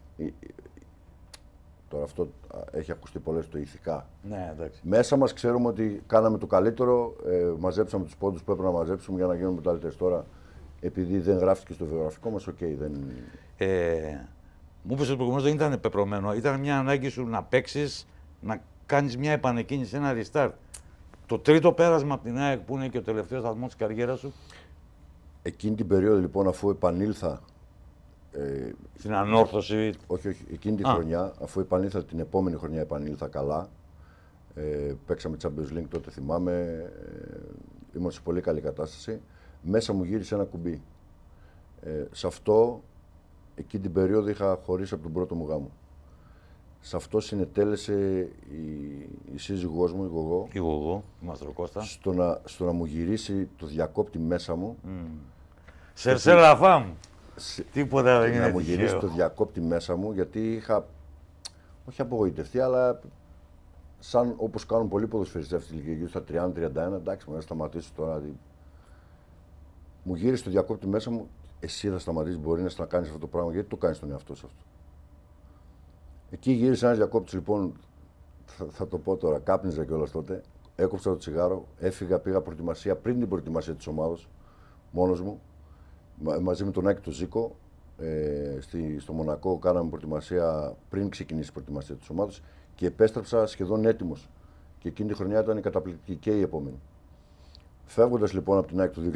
Τώρα αυτό έχει ακουστεί πολλές το ηθικά. Ναι, εντάξει. Μέσα μας ξέρουμε ότι κάναμε το καλύτερο, μαζέψαμε τους πόντους που έπρεπε να μαζέψουμε για να γίνουμε πρωταθλητές. Τώρα, επειδή δεν γράφτηκε στο βιογραφικό μας, δεν... Μου είπες ότι προηγουμένως δεν ήταν πεπρωμένο. Ήταν μια ανάγκη σου να παίξεις, να κάνεις μια επανεκκίνηση, ένα restart. Το τρίτο πέρασμα από την ΑΕΚ που είναι και ο τελευταίος σταθμός της καριέρας σου. Εκείνη την περίοδο λοιπόν, αφού επανήλθα. Στην ανόρθωση. Όχι, εκείνη τη χρονιά, αφού επανήλθα την επόμενη χρονιά, επανήλθα καλά. Παίξαμε Champions League τότε, θυμάμαι. Ήμουν σε πολύ καλή κατάσταση. Μέσα μου γύρισε ένα κουμπί. Σε αυτό, εκείνη την περίοδο είχα χωρίσει από τον πρώτο μου γάμο. Σε αυτό συνετέλεσε η σύζυγός μου, η Γογό, η Μαστροκώστα, στο να μου γυρίσει το διακόπτη μέσα μου. Σερσέλα φάμ. Τίποτα δεν είναι να μου γυρίσει το διακόπτη μέσα μου, γιατί είχα, όχι απογοητευτεί, αλλά σαν όπως κάνουν πολλοί ποδοσφαιριστές στη ηλικία στα 30-31, εντάξει, μου να σταματήσω τώρα. Μου γύρισε το διακόπτη μέσα μου, εσύ θα σταματήσεις, μπορεί να κάνεις αυτό το πράγμα, γιατί το κάνεις τον εαυτό σου αυτό. Εκεί γύρισε ένας διακόπτης, λοιπόν, θα το πω τώρα, κάπνιζα κιόλας τότε, έκοψα το τσιγάρο, έφυγα, πήγα προετοιμασία, πριν την προετοιμασία της ομάδας, μόνος μου, μαζί με τον Άκη τον Ζήκο, στο Μονακό κάναμε προετοιμασία πριν ξεκινήσει η προετοιμασία της ομάδας και επέστρεψα σχεδόν έτοιμος. Και εκείνη τη χρονιά ήταν καταπληκτική και η επόμενη. Φεύγοντας λοιπόν από την ΑΕΚ το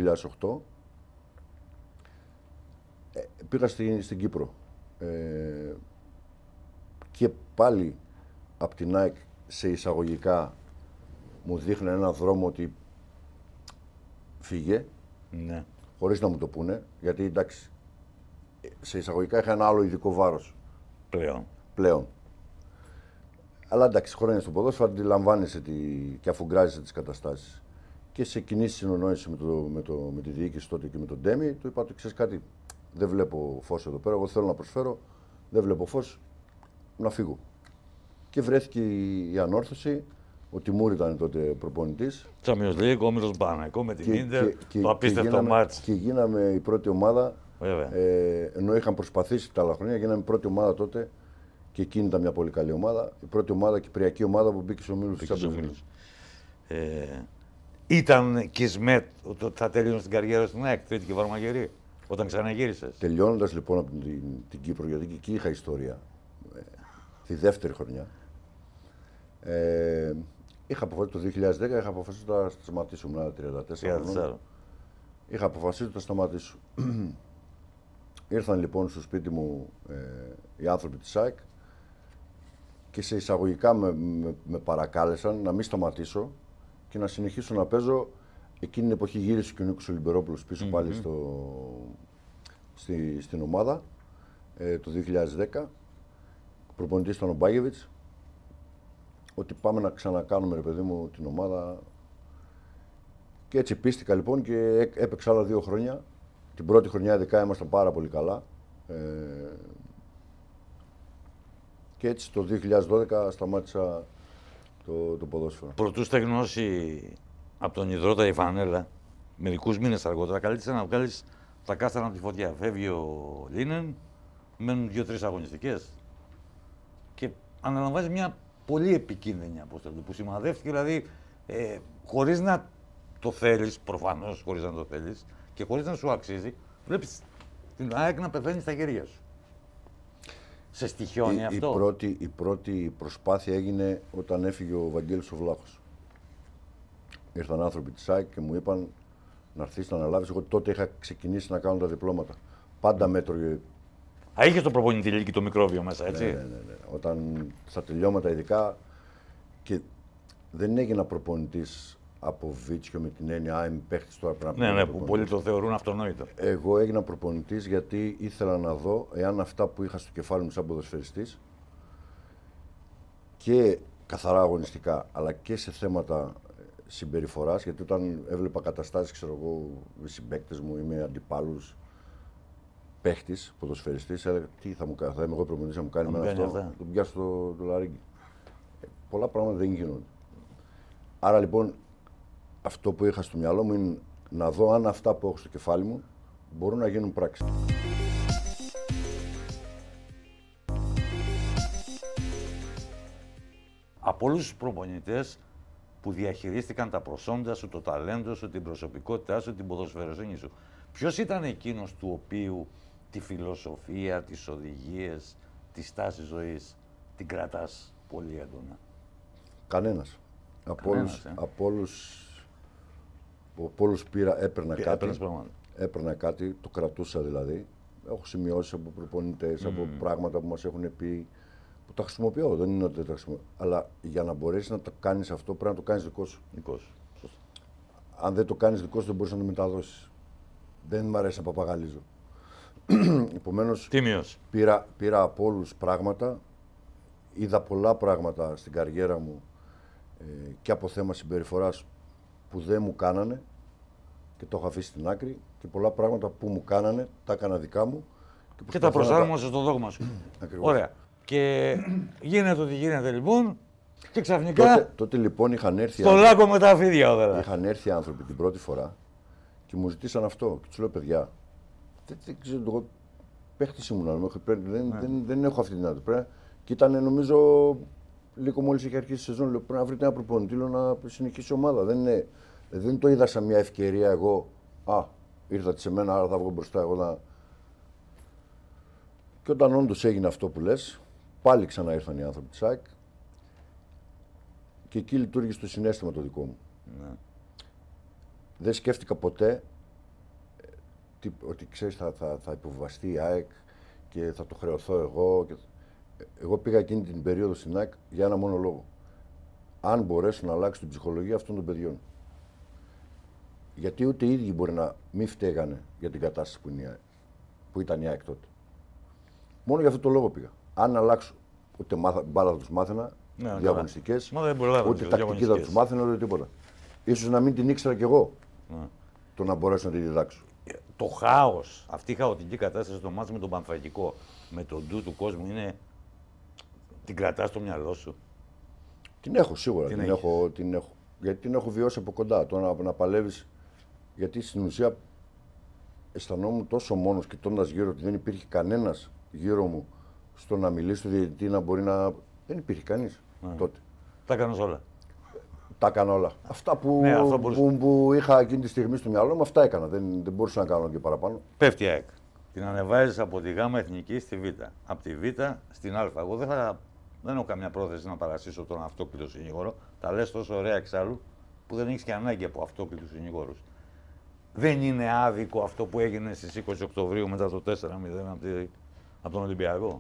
2008, πήγα στην Κύπρο. Και πάλι από την ΑΕΚ σε εισαγωγικά μου δείχνει έναν δρόμο ότι φύγε. Ναι. Χωρίς να μου το πούνε, γιατί εντάξει, σε εισαγωγικά είχα ένα άλλο ειδικό βάρος. Πλέον. Αλλά εντάξει, χρόνια στο ποδόσφαιρο αντιλαμβάνεσαι και αφουγκράζεσαι τις καταστάσεις. Και σε κοινή συνεννόηση με τη διοίκηση τότε και με τον Ντέμι, του είπα ότι ξέρεις κάτι, δεν βλέπω φως εδώ πέρα. Εγώ θέλω να προσφέρω, δεν βλέπω φως, να φύγω. Και βρέθηκε η ανόρθωση. Ο Τιμούρ ήταν τότε προπονητής. Champions League, όμιλος Παναθηναϊκό με την Ίντερ, το απίστευτο μάτς. Και γίναμε η πρώτη ομάδα, ενώ είχαν προσπαθήσει τα άλλα χρόνια, γίναμε η πρώτη ομάδα τότε και εκείνη ήταν μια πολύ καλή ομάδα. Η πρώτη ομάδα, κυπριακή ομάδα που μπήκε στους ομίλους της Champions League. Ήταν Κισμέτ ότι θα τελείωνε την καριέρα στην ΑΕΚ, Τρίτη και Βαρμαγερή, όταν ξαναγύρισες? Τελειώνοντας λοιπόν από την Κύπρο, γιατί και εκεί είχα ιστορία, τη δεύτερη χρονιά. Είχα αποφασίσει το 2010, είχα αποφασίσει να σταματήσω, ήμουν 34. Είχα αποφασίσει να σταματήσω. Ήρθαν λοιπόν στο σπίτι μου οι άνθρωποι της ΑΕΚ και σε εισαγωγικά με παρακάλεσαν να μην σταματήσω και να συνεχίσω να παίζω Εκείνη την εποχή γύρισε και ο Νίκος Ολυμπερόπουλος πίσω πάλι στην ομάδα το 2010. Προπονητής ήταν ο Μπάγεβιτς. Ότι πάμε να ξανακάνουμε, ρε παιδί μου, την ομάδα. Και έτσι πίστηκα λοιπόν και έπαιξα άλλα 2 χρόνια. Την πρώτη χρονιά ειδικά ήμασταν πάρα πολύ καλά. Και έτσι το 2012 σταμάτησα το ποδόσφαιρο. Προτού στεγνώσει από τον υδρότα η φανέλα, μερικούς μήνες αργότερα, καλείσαι να βγάλεις τα κάστανα από τη φωτιά. Φεύγει ο Λίνεν, μένουν 2-3 αγωνιστικές και αναλαμβάνεις μια πολύ επικίνδυνη αποστολή που σημαδεύτηκε, δηλαδή χωρίς να το θέλεις, προφανώς χωρίς να το θέλεις και χωρίς να σου αξίζει, βλέπεις την ΑΕΚ να πεθαίνει στα χέρια σου. Σε στοιχιώνει αυτό. Η πρώτη προσπάθεια έγινε όταν έφυγε ο Βαγγέλης ο Βλάχος. Ήρθαν άνθρωποι της ΑΕΚ και μου είπαν να έρθεις να αναλάβεις. Εγώ τότε είχα ξεκινήσει να κάνω τα διπλώματα. Πάντα μέτρωγε. Είχες το προπονητή λίγη το μικρόβιο μέσα, έτσι. Ναι. Όταν στα τελειώματα ειδικά και δεν έγινα προπονητής από Βίτσιο με την έννοια είμαι παίχτης τώρα πρέπει να Ναι, που πολλοί το θεωρούν αυτονόητο. Εγώ έγινα προπονητής γιατί ήθελα να δω εάν αυτά που είχα στο κεφάλι μου σαν ποδοσφαιριστής και καθαρά αγωνιστικά, αλλά και σε θέματα συμπεριφοράς, γιατί όταν έβλεπα καταστάσεις, ξέρω εγώ, με συμπαίκτες μου ή με αντιπάλους παίχτης, ποδοσφαιριστής, έλεγα τι θα μου κάνει, θα είμαι εγώ προπονητής, θα μου κάνει με αυτό, θα τον πιάσω το λαρίκι. Πολλά πράγματα δεν γίνονται. Άρα λοιπόν, αυτό που είχα στο μυαλό μου είναι να δω αν αυτά που έχω στο κεφάλι μου μπορούν να γίνουν πράξη. Από όλους τους προπονητές που διαχειρίστηκαν τα προσόντα σου, το ταλέντο σου, την προσωπικότητά σου, την ποδοσφαιροσύνη σου, ποιος ήταν εκείνος του οποίου τη φιλοσοφία, τις οδηγίες, τη στάση ζωής την κρατάς πολύ έντονα? Κανένας. Από όλους πήρα, έπαιρνα κάτι, το κρατούσα δηλαδή. Έχω σημειώσει από προπονητές, από πράγματα που μας έχουν πει, που τα χρησιμοποιώ, δεν είναι ότι δεν τα χρησιμοποιώ. Αλλά για να μπορέσεις να το κάνεις αυτό πρέπει να το κάνεις δικό σου. Αν δεν το κάνεις δικό σου δεν μπορείς να το μεταδώσεις. Δεν μ' αρέσει να παπαγαλίζω. Επομένως, πήρα από όλους πράγματα, είδα πολλά πράγματα στην καριέρα μου και από θέμα συμπεριφοράς που δεν μου κάνανε και το έχω αφήσει στην άκρη και πολλά πράγματα που μου κάνανε τα έκανα δικά μου και τα προσάρμοσα στο δόγμα σου. Ωραία. Και γίνεται ό,τι γίνεται λοιπόν και ξαφνικά τότε λοιπόν είχαν έρθει στο λάκκο με τα αφίδια. Είχαν έρθει άνθρωποι την πρώτη φορά και μου ζητήσαν αυτό και τους λέω παιδιά, δεν ξέρω, εγώ παίχτης ήμουν, δεν έχω αυτή την δυνατότητα. Και ήταν νομίζω λίγο μόλις είχε αρχίσει η σεζόν, λέω, πρέπει να βρείτε ένα προπονητή να συνεχίσει η ομάδα. Δεν το είδα σαν μια ευκαιρία εγώ, ήρθατε σε μένα, άρα θα βγω μπροστά εγώ να... Και όταν όντως έγινε αυτό που λες, πάλι ξανά ήρθαν οι άνθρωποι της ΑΕΚ και εκεί λειτουργήσε το συναίσθημα το δικό μου. Ναι. Δεν σκέφτηκα ποτέ ότι ξέρεις θα υποβιβαστεί η ΑΕΚ και θα το χρεωθώ εγώ. Εγώ πήγα εκείνη την περίοδο στην ΑΕΚ για ένα μόνο λόγο. Αν μπορέσω να αλλάξω την ψυχολογία αυτών των παιδιών. Γιατί ούτε οι ίδιοι μπορεί να μην φταίγανε για την κατάσταση που ήταν η ΑΕΚ τότε. Μόνο για αυτό το λόγο πήγα. Αν αλλάξω, ούτε μπάλα θα τους μάθαινα, διαγωνιστικές, ούτε τακτική θα τους μάθαινα, ούτε τίποτα. Ίσως να μην την ήξερα κι εγώ, το να μπορέσω να τη διδάξω. Το χάος, αυτή η χαοτική κατάσταση στο μάτς με τον Πανθρακικό, με τον ντου του κόσμου, την κρατάς στο μυαλό σου? Την έχω σίγουρα, την έχω. Γιατί την έχω βιώσει από κοντά, το να παλεύεις. Γιατί στην ουσία αισθανόμουν τόσο μόνος κοιτώντας γύρω ότι δεν υπήρχε κανένας γύρω μου στο να μιλήσει στο διαιτητή, να μπορεί να... Δεν υπήρχε κανείς τότε. Τα έκανες όλα. Τα έκανα όλα. Αυτά που είχα εκείνη τη στιγμή στο μυαλό μου, αυτά έκανα. Δεν μπορούσα να κάνω και παραπάνω. Πέφτει η ΑΕΚ. Την ανεβάζεις από τη Γ εθνική στη Β. Από τη Β στην Α. Εγώ δεν έχω καμιά πρόθεση να παρασύσω τον αυτόκλητο συνήγορο. Τα λες τόσο ωραία εξάλλου που δεν έχεις και ανάγκη από αυτόκλητους συνήγορους. Δεν είναι άδικο αυτό που έγινε στις 20 Οκτωβρίου μετά το 4-0 από τον Ολυμπιακό?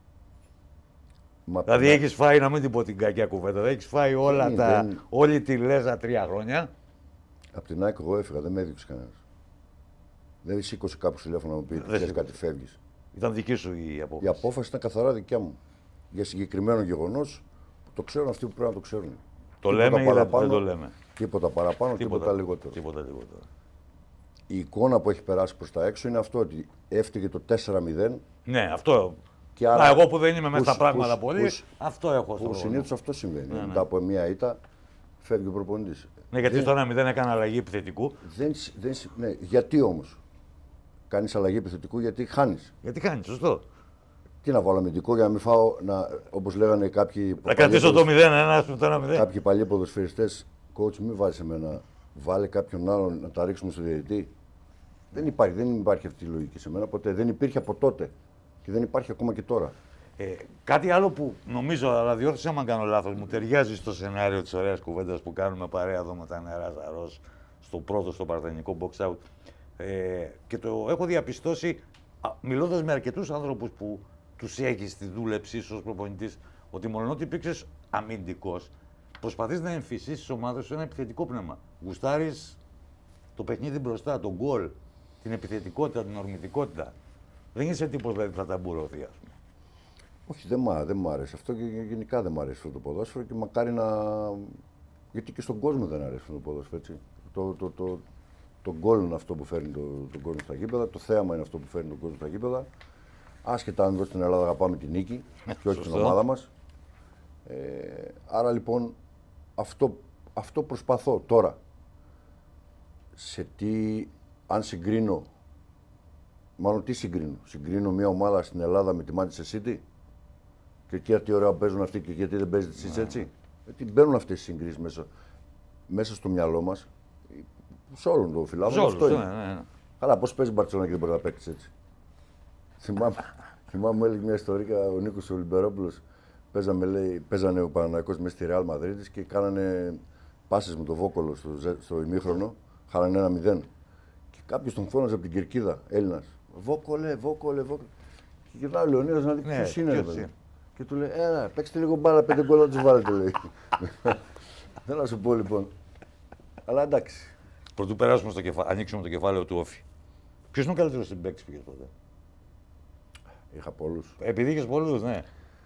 Δηλαδή έχεις φάει, να μην την πω την κακιά κουβέντα, έχεις φάει όλα όλη τη λέζα 3 χρόνια. Από την ΑΕΚ εγώ έφυγα, δεν με έδιωξε κανένα. Δεν σήκωσε κάποιο τηλέφωνο να μου πει: ξέρεις κάτι, φεύγεις. Ήταν δική σου η απόφαση. Η απόφαση ήταν καθαρά δικιά μου. Για συγκεκριμένο γεγονός που το ξέρουν αυτοί που πρέπει να το ξέρουν. Το λέμε ή δεν το λέμε. Τίποτα παραπάνω, τίποτα λιγότερο. Τίποτα λιγότερο. Η εικόνα που έχει περάσει προς τα έξω είναι αυτό, ότι έφτυγε το 4-0. Ναι, αυτό. Και άρα, εγώ που δεν είμαι μέσα στα πράγματα πολύ, αυτό έχω στο συνήθως αυτό συμβαίνει. Ναι. Μετά από μια ήττα φεύγει ο προπονητής. Ναι, γιατί στο 1-0 έκανε αλλαγή επιθετικού. Ναι, γιατί όμως κάνεις αλλαγή επιθετικού, γιατί χάνεις. Γιατί χάνεις, σωστό. Τι να βάλω αμυντικό για να μην φάω, όπως λέγανε κάποιοι. Να κρατήσω το 0-1 στο 1-0. Κάποιοι παλιοί ποδοσφαιριστές, coach, μην βάζεις εμένα. Βάλε κάποιον άλλον να τα ρίξουμε στο διαιτητή. Δεν υπάρχει αυτή η λογική σε μένα ποτέ. Δεν υπήρχε από τότε και δεν υπάρχει ακόμα και τώρα. Κάτι άλλο που νομίζω, αλλά διόρθωσα αν κάνω λάθος, μου ταιριάζει στο σενάριο της ωραίας κουβέντας που κάνουμε παρέα εδώ με τα νερά Ζαρός, στο πρώτο, στο παρτενικό box out. Και το έχω διαπιστώσει, μιλώντας με αρκετούς άνθρωπους που τους έχει στη δούλεψή σου ως προπονητής, ότι μολονότι υπήρξες αμυντικός, προσπαθείς να εμφυσίσεις τις ομάδες σου ένα επιθετικό πνεύμα. Γουστάρεις το παιχνίδι μπροστά, τον γκολ, την επιθετικότητα, την ορμητικότητα. Δεν είσαι τύπος δηλαδή που θα ταμπουρωθεί, ας πούμε. Όχι, δεν μ' άρεσε αυτό και γενικά δεν μ' αρέσει αυτό το ποδόσφαιρο και μακάρι να. Γιατί και στον κόσμο δεν αρέσει αυτό το ποδόσφαιρο. Έτσι. Το γκολ είναι αυτό που φέρνει τον κόσμο στα γήπεδα, το θέαμα είναι αυτό που φέρνει τον κόσμο στα γήπεδα. Άσχετα αν εδώ στην Ελλάδα αγαπάμε την νίκη και όχι την ομάδα μας. Άρα λοιπόν αυτό προσπαθώ τώρα. Αν συγκρίνω, μάλλον τι συγκρίνω. Συγκρίνω μια ομάδα στην Ελλάδα με τη Manchester City και εκεί τι ωραία παίζουν αυτοί και γιατί δεν παίζετε εσείς έτσι. Γιατί μπαίνουν αυτές οι συγκρίσεις μέσα στο μυαλό μας. Σε όλον το φιλάδο αυτό είναι. Ναι. Καλά, πώς παίζει η Μπαρτσελόνα και δεν μπορεί να παίξει έτσι. Θυμάμαι μου έλεγε μια ιστορία, ο Νίκος Ολυμπερόπουλος, παίζανε ο Παναθηναϊκός μέσα στη Ρεάλ Μαδρίτης και κάνανε πάσες με το Βόκολο στο ημίχρονο, χάλανε 1-0. Και κάποιος τον φώναζε από την κερκίδα, Έλληνας. Βόκολε. Και γυρνάει ο Λεωνίδας να δει ποιος είναι. Και του λέει, έλα, παίξτε λίγο μπάλα, 5 γκολ να τους βάλετε, λέει. Θέλω να σου πω λοιπόν. Αλλά εντάξει. Πρωτού περάσουμε ανοίξουμε το κεφάλαιο του Όφη. Ποιος είναι ο καλύτερος συμπαίκτης που είχες τότε? Είχα πολλούς. Επειδή είχες πολλούς, ναι.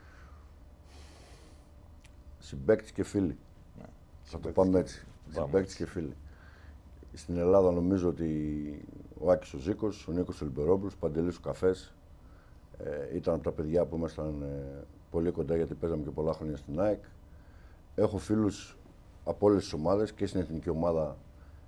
Συμπαίκτης και φίλοι. Ναι. Θα το πάμε έτσι. Συμπαίκτης και φίλοι. Στην Ελλάδα νομίζω ότι ο Άκης ο Ζήκος, ο Νίκος Ολυμπερόπουλος, ο Παντελής ο Καφές ήταν από τα παιδιά που ήμασταν πολύ κοντά γιατί παίζαμε και πολλά χρόνια στην ΑΕΚ. Έχω φίλους από όλες τις ομάδες και στην εθνική ομάδα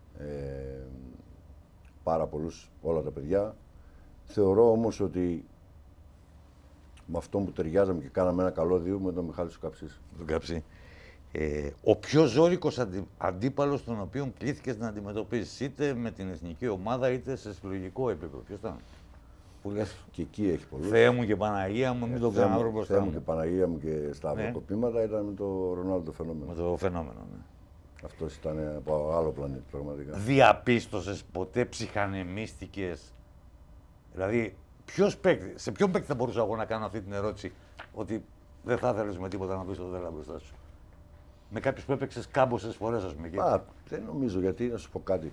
πάρα πολλούς, όλα τα παιδιά. Θεωρώ όμως ότι με αυτό που ταιριάζαμε και κάναμε ένα καλό δύο με τον Μιχάλη Καψής. Τον Καψή. Ο πιο ζώρικος αντίπαλος τον οποίο κλήθηκες να αντιμετωπίσεις είτε με την εθνική ομάδα είτε σε συλλογικό επίπεδο. Ποιος ήταν? Που λες, και εκεί έχει πολλούς. Θεέ μου και Παναγία μου, μην τον ξαναβρω μπροστά μου. Θεέ μου και Παναγία μου και στα αυροκοπήματα ήταν με το Ρονάλντο φαινόμενο. Με το φαινόμενο, ναι. Αυτός ήταν από άλλο πλανήτη πραγματικά. Διαπίστωσες ποτέ, ψυχανεμίστηκες? Δηλαδή, σε ποιον παίκτη θα μπορούσα εγώ να κάνω αυτή την ερώτηση ότι δεν θα ήθελες με τίποτα να πεις το δέλα μπροστά σου? Με κάποιους που έπαιξες κάμποσες φορές, ας πούμε. Δεν νομίζω, γιατί να σου πω κάτι.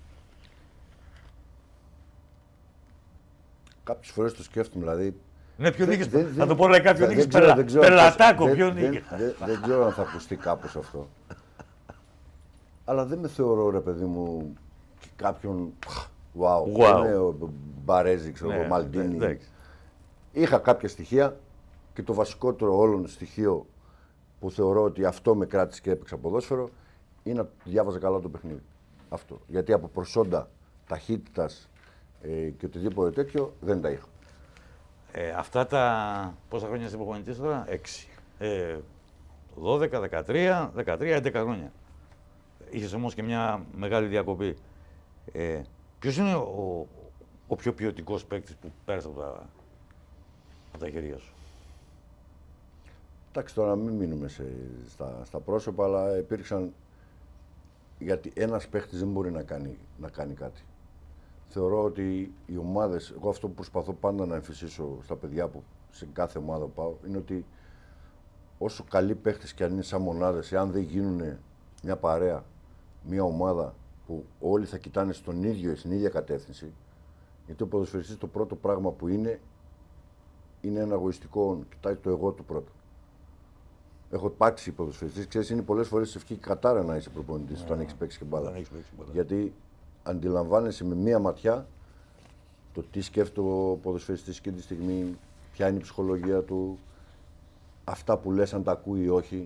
Κάποιες φορές το σκέφτομαι, δηλαδή. Ναι, ποιον νίκης, θα το πω λέει κάποιον νίκης πελατάκο, ποιον νίκης. Δεν ξέρω αν θα ακουστεί κάπως αυτό. Αλλά δεν με θεωρώ, ρε παιδί μου, κάποιον. Wow. Είναι ο Μπαρέζη, ξέρω εγώ, Μαλντίνη. Είχα κάποια στοιχεία και το βασικότερο όλων στοιχείο που θεωρώ ότι αυτό με κράτησε και έπαιξα ποδόσφαιρο είναι να διάβαζα καλά το παιχνίδι. Αυτό. Γιατί από προσόντα ταχύτητας και οτιδήποτε τέτοιο δεν τα είχα. Αυτά τα πόσα χρόνια είσαι προπονητής τώρα? 6. 12, 13, 11 χρόνια. Είχες όμως και μια μεγάλη διακοπή. Ποιος είναι ο πιο ποιοτικός παίκτης που πέρασε από τα χέρια σου? Εντάξει, τώρα μην μείνουμε στα πρόσωπα, αλλά υπήρξαν. Γιατί ένας παίκτης δεν μπορεί να κάνει κάτι. Θεωρώ ότι οι ομάδες, εγώ αυτό που προσπαθώ πάντα να εμφυσίσω στα παιδιά που σε κάθε ομάδα που πάω, είναι ότι όσο καλοί παίκτες και αν είναι σαν μονάδες, εάν δεν γίνουν μια παρέα, μια ομάδα που όλοι θα κοιτάνε στην ίδια κατεύθυνση, γιατί ο ποδοσφαιριστής το πρώτο πράγμα που είναι ένα εγωιστικό, κοιτάει το εγώ του πρώτο. Έχω υπάρξει ποδοσφαιριστής, ξέρεις, είναι πολλές φορές ευχή κατάρα να είσαι προπονητής όταν έχεις παίξει και μπάλα. Γιατί αντιλαμβάνεσαι με μία ματιά το τι σκέφτεται ο ποδοσφαιριστής εκείνη τη στιγμή, ποια είναι η ψυχολογία του, αυτά που λες αν τα ακούει ή όχι.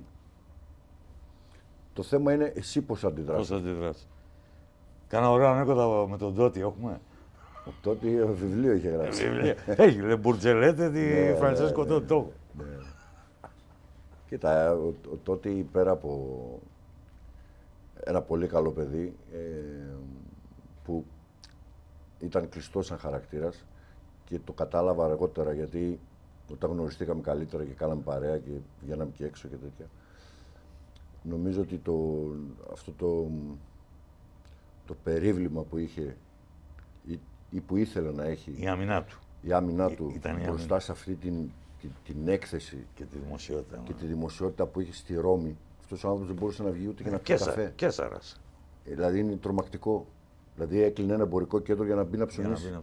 Το θέμα είναι εσύ πώς αντιδράσεις. Πώς αντιδράσεις. Κάνα ωραίο ανέκδοτο με τον Τότι έχουμε. Ο Τότι βιβλίο είχε γράψει. Έχει, λέει Μπουρτζελέτε τη Φραντσέσκο Τότο. Κοίτα, ο Τότι πέρα από ένα πολύ καλό παιδί που ήταν κλειστός σαν χαρακτήρας και το κατάλαβα αργότερα γιατί όταν γνωριστήκαμε καλύτερα και κάναμε παρέα και βγαίναμε και έξω και τέτοια. Νομίζω ότι αυτό το περίβλημα που είχε ή που ήθελε να έχει η άμυνά του, μπροστά σε αυτή την έκθεση και τη δημοσιότητα που είχε στη Ρώμη, αυτός ο άνθρωπος δεν μπορούσε να βγει ούτε για να πιει καφέ. Κέσαρας. Δηλαδή είναι τρομακτικό. Δηλαδή έκλεινε ένα εμπορικό κέντρο για να μπει να ψωνίσει.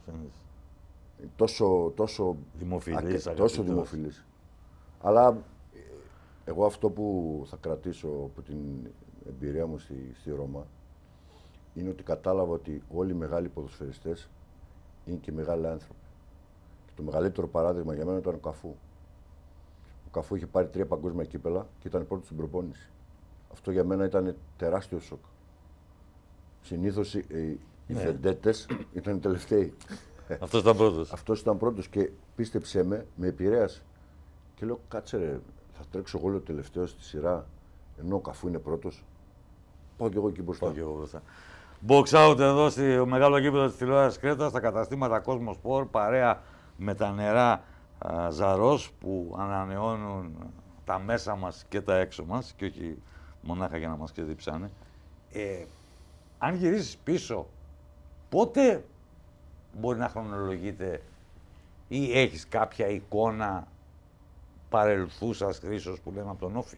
Τόσο δημοφιλής. Αλλά εγώ αυτό που θα κρατήσω από την εμπειρία μου στη Ρώμα είναι ότι κατάλαβα ότι όλοι οι μεγάλοι ποδοσφαιριστές είναι και μεγάλοι άνθρωποι. Και το μεγαλύτερο παράδειγμα για μένα ήταν ο Καφού. Ο Καφού είχε πάρει 3 παγκόσμια κύπελα και ήταν πρώτος στην προπόνηση. Αυτό για μένα ήταν τεράστιο σοκ. Συνήθως οι βεντέτες ήταν οι τελευταίοι. Αυτός ήταν πρώτος και πίστεψέ με επηρέασε. Και λέω, κάτσε ρε, θα τρέξω εγώ τελευταίος στη σειρά, ενώ ο Καφού είναι πρώτος. Πάω κι εγώ εκεί μπροστά. Box out εδώ στο μεγάλο γήπεδο της τηλεόρασης Κρέτας, στα καταστήματα Cosmos Sport, παρέα με τα νερά Ζαρός που ανανεώνουν τα μέσα μας και τα έξω μας και όχι μονάχα για να μας ξεδιψάνε. Αν γυρίσεις πίσω, πότε μπορεί να χρονολογείται ή έχεις κάποια εικόνα παρελθούσας Χρήστος που λέμε από τον Όφη?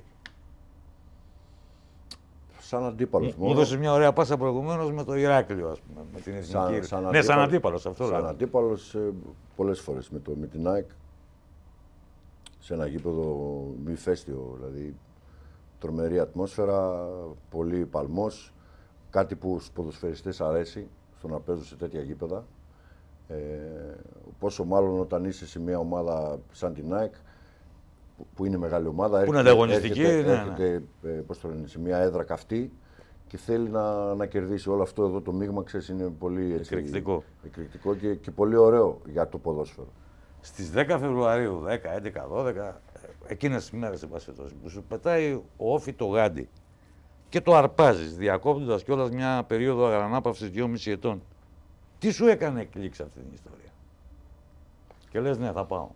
Σαν αντίπαλος. Μου έδωσε μια ωραία πάσα προηγουμένως με το Ηράκλειο, ας πούμε, με την Εθνική. Σαν αντίπαλος αυτό. Σαν αντίπαλος πολλές φορές με την ΑΕΚ. Σε ένα γήπεδο μη φέστιο, δηλαδή τρομερή ατμόσφαιρα, πολύ παλμός. Κάτι που στους ποδοσφαιριστές αρέσει, στο να παίζουν σε τέτοια γήπεδα. Πόσο μάλλον όταν είσαι σε μια ομάδα σαν την ΑΕΚ, που είναι μεγάλη ομάδα, που είναι ανταγωνιστική, έρχεται πώς το λένε, σε μια έδρα καυτή και θέλει να κερδίσει. Όλο αυτό εδώ το μείγμα, ξέρεις, είναι πολύ εκρηκτικό και πολύ ωραίο για το ποδόσφαιρο. Στις 10 Φεβρουαρίου, 10, 11, 12, εκείνες τις μέρες που σου πετάει ο Όφη το γάντι και το αρπάζεις, διακόπτοντας κιόλας μια περίοδο αγανάπαυσης 2,5 ετών. Τι σου έκανε εκπλήξει αυτή την ιστορία? Και λες, ναι, θα πάω.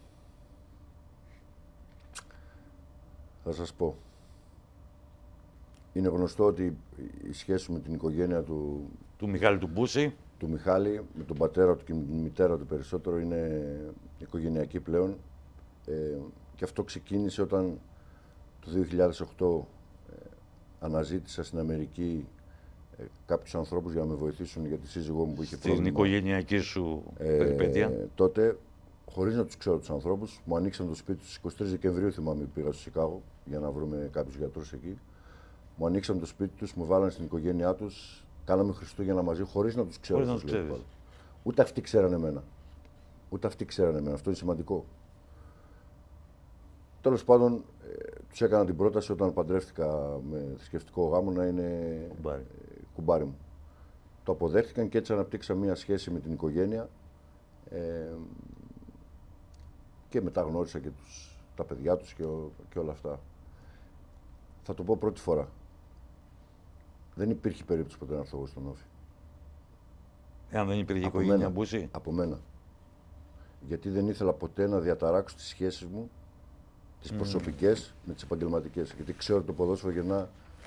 Θα σας πω. Είναι γνωστό ότι η σχέση με την οικογένεια του Μιχάλη του Μπούση, του Μιχάλη, με τον πατέρα του και με την μητέρα του περισσότερο, είναι οικογενειακή πλέον. Και αυτό ξεκίνησε όταν το 2008 αναζήτησα στην Αμερική κάποιους ανθρώπους για να με βοηθήσουν για τη σύζυγό μου που είχε πρόβλημα. Στην οικογενειακή σου περιπέτεια. Τότε, χωρίς να τους ξέρω τους ανθρώπους, μου ανοίξαν το σπίτι τους 23 Δεκεμβρίου, θυμάμαι, πήγα στο Σικάγο για να βρούμε κάποιους γιατρούς εκεί. Μου ανοίξαν το σπίτι τους, μου βάλανε στην οικογένειά τους, κάναμε Χριστούγεννα μαζί, χωρίς να τους ξέρω. Ούτε αυτοί ξέρανε εμένα. Αυτό είναι σημαντικό. Τέλος πάντων, τους έκανα την πρόταση όταν παντρεύτηκα με θρησκευτικό γάμο να είναι κουμπάρι μου. Το αποδέχτηκαν και έτσι αναπτύξα μια σχέση με την οικογένεια και μετά γνώρισα και τα παιδιά τους και όλα αυτά. Θα το πω πρώτη φορά. Δεν υπήρχε περίπτωση ποτέ να έρθω εγώ στον Όφη. Εάν δεν υπήρχε οικογένεια Μπούση. Από μένα. Γιατί δεν ήθελα ποτέ να διαταράξω τις σχέσεις μου, τις προσωπικές με τις επαγγελματικές. Γιατί ξέρω ότι το ποδόσφαιρο γεννά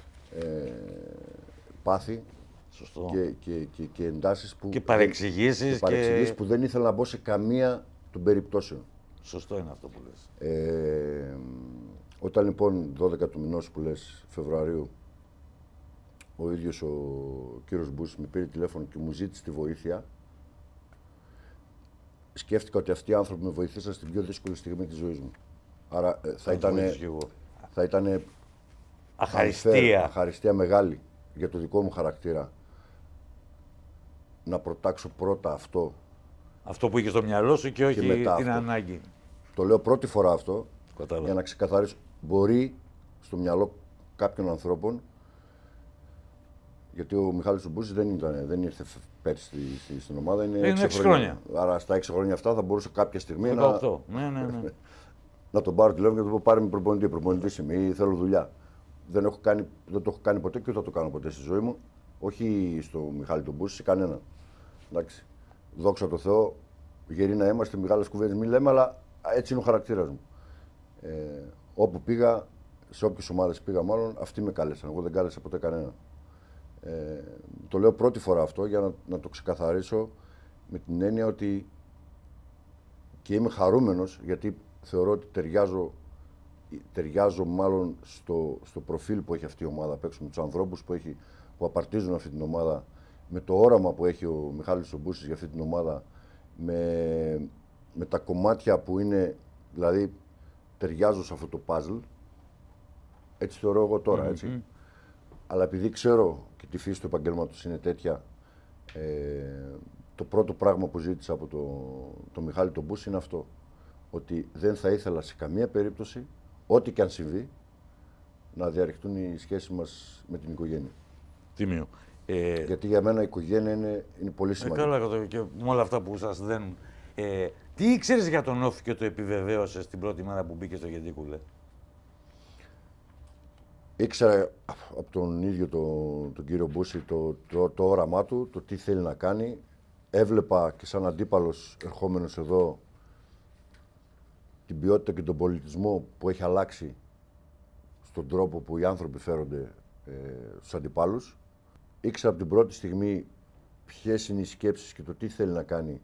πάθη. Σωστό. Και εντάσεις που. Και παρεξηγήσεις. Που δεν ήθελα να μπω σε καμία των περιπτώσεων. Σωστό είναι αυτό που λες. Όταν λοιπόν 12 του μηνός που λες Φεβρουαρίου ο ίδιος ο κύριος Μπούσης με πήρε τηλέφωνο και μου ζήτησε τη βοήθεια, σκέφτηκα ότι αυτοί οι άνθρωποι με βοηθήσαν στην πιο δύσκολη στιγμή της ζωής μου. Άρα θα ήταν αχαριστία μεγάλη για το δικό μου χαρακτήρα να προτάξω πρώτα αυτό. Αυτό που είχε στο μυαλό σου και όχι την ανάγκη. Το λέω πρώτη φορά αυτό, για να ξεκαθαρίσω. Μπορεί στο μυαλό κάποιων ανθρώπων, γιατί ο Μιχάλης Μπούσης δεν ήρθε πέρσι στην ομάδα, είναι 6 χρόνια. Άρα στα 6 χρόνια αυτά θα μπορούσε κάποια στιγμή να τον πάρω τηλέφωνο και να του πω πάρε με προπονητή. Προπονητής είμαι ή θέλω δουλειά. Δεν το έχω κάνει ποτέ και ούτε θα το κάνω ποτέ στη ζωή μου. Όχι στο Μιχάλη τον Μπούση, σε κανέναν. Εντάξει. Δόξα τω Θεώ, γεροί να είμαστε, μεγάλες κουβέντες μην λέμε, αλλά έτσι είναι ο χαρακτήρας μου. Όπου πήγα, σε όποιες ομάδες πήγα μάλλον, αυτοί με κάλεσαν. Εγώ δεν κάλεσα ποτέ κανέναν. Το λέω πρώτη φορά αυτό για να το ξεκαθαρίσω με την έννοια ότι και είμαι χαρούμενος γιατί θεωρώ ότι ταιριάζω μάλλον στο προφίλ που έχει αυτή η ομάδα απ' έξω, με τους ανθρώπους που απαρτίζουν αυτή την ομάδα, με το όραμα που έχει ο Μιχάλης ο Μπούσης για αυτή την ομάδα, με τα κομμάτια που είναι, δηλαδή ταιριάζω σε αυτό το puzzle. Έτσι θεωρώ εγώ τώρα, έτσι. Αλλά επειδή ξέρω και τη φύση του επαγγέλματος είναι τέτοια, το πρώτο πράγμα που ζήτησα από το Μιχάλη τον Μπούση είναι αυτό. Ότι δεν θα ήθελα σε καμία περίπτωση, ό,τι και αν συμβεί, να διαρριχτούν οι σχέσεις μας με την οικογένεια. Τίμιο. Γιατί για μένα η οικογένεια είναι πολύ σημαντική. Καλά, και με όλα αυτά που σας δένουν. Τι ήξερες για τον Όφη και το επιβεβαίωσες την πρώτη μέρα που μπήκε στο Γεντίκουλε? Ήξερα από τον ίδιο τον κύριο Μπούση το όραμά του, το τι θέλει να κάνει. Έβλεπα και σαν αντίπαλος ερχόμενος εδώ την ποιότητα και τον πολιτισμό που έχει αλλάξει στον τρόπο που οι άνθρωποι φέρονται στους αντιπάλους. Ήξερα από την πρώτη στιγμή ποιες είναι οι σκέψεις και το τι θέλει να κάνει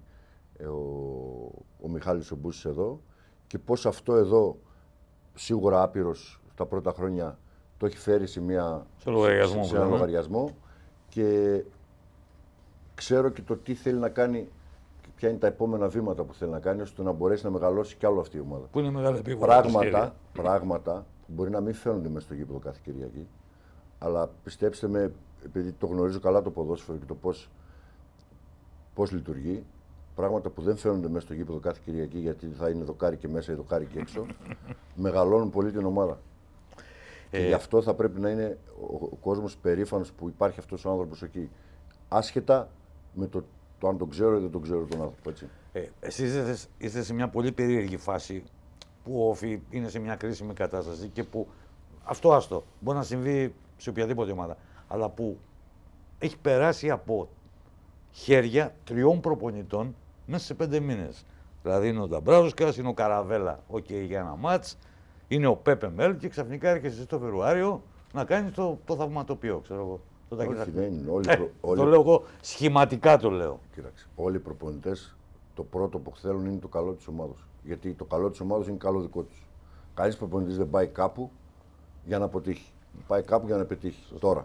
ο Μιχάλης ο Μπούσης εδώ και πώς αυτό εδώ, σίγουρα άπειρος τα πρώτα χρόνια, το έχει φέρει σε ένα λογαριασμό και ξέρω και το τι θέλει να κάνει και ποια είναι τα επόμενα βήματα που θέλει να κάνει ώστε να μπορέσει να μεγαλώσει κι άλλο αυτή η ομάδα. Που είναι μεγάλη επίγουρα. Πράγματα που μπορεί να μην φαίνονται μέσα στο γήπεδο κάθε Κυριακή, αλλά πιστέψτε με, επειδή το γνωρίζω καλά το ποδόσφαιρο και το πώς λειτουργεί, πράγματα που δεν φαίνονται μέσα στο γήπεδο κάθε Κυριακή γιατί θα είναι δοκάρι και μέσα ή δοκάρι και έξω, μεγαλώνουν πολύ την ομάδα. Και γι' αυτό θα πρέπει να είναι ο κόσμος περήφανος που υπάρχει αυτός ο άνθρωπος εκεί. Άσχετα με το αν τον ξέρω ή δεν τον ξέρω τον άνθρωπο. Έτσι. Εσείς είστε σε μια πολύ περίεργη φάση που ο Όφη είναι σε μια κρίσιμη κατάσταση και που αυτό μπορεί να συμβεί σε οποιαδήποτε ομάδα. Αλλά που έχει περάσει από χέρια 3 προπονητών μέσα σε 5 μήνες. Δηλαδή είναι ο Νταμπράουσκας, είναι ο Καραβέλα, για ένα μάτς, είναι ο Πέπε Μέλ και ξαφνικά έρχεσαι στο Φεβρουάριο να κάνεις το θαυματοποιό, ξέρω εγώ. Όχι, δεν είναι. Το λέω εγώ, σχηματικά το λέω. Κοίταξε, όλοι οι προπονητές το πρώτο που θέλουν είναι το καλό της ομάδας. Γιατί το καλό της ομάδας είναι καλό δικό τους. Κανείς προπονητής δεν πάει κάπου για να αποτύχει. Πάει κάπου για να πετύχει. Τώρα.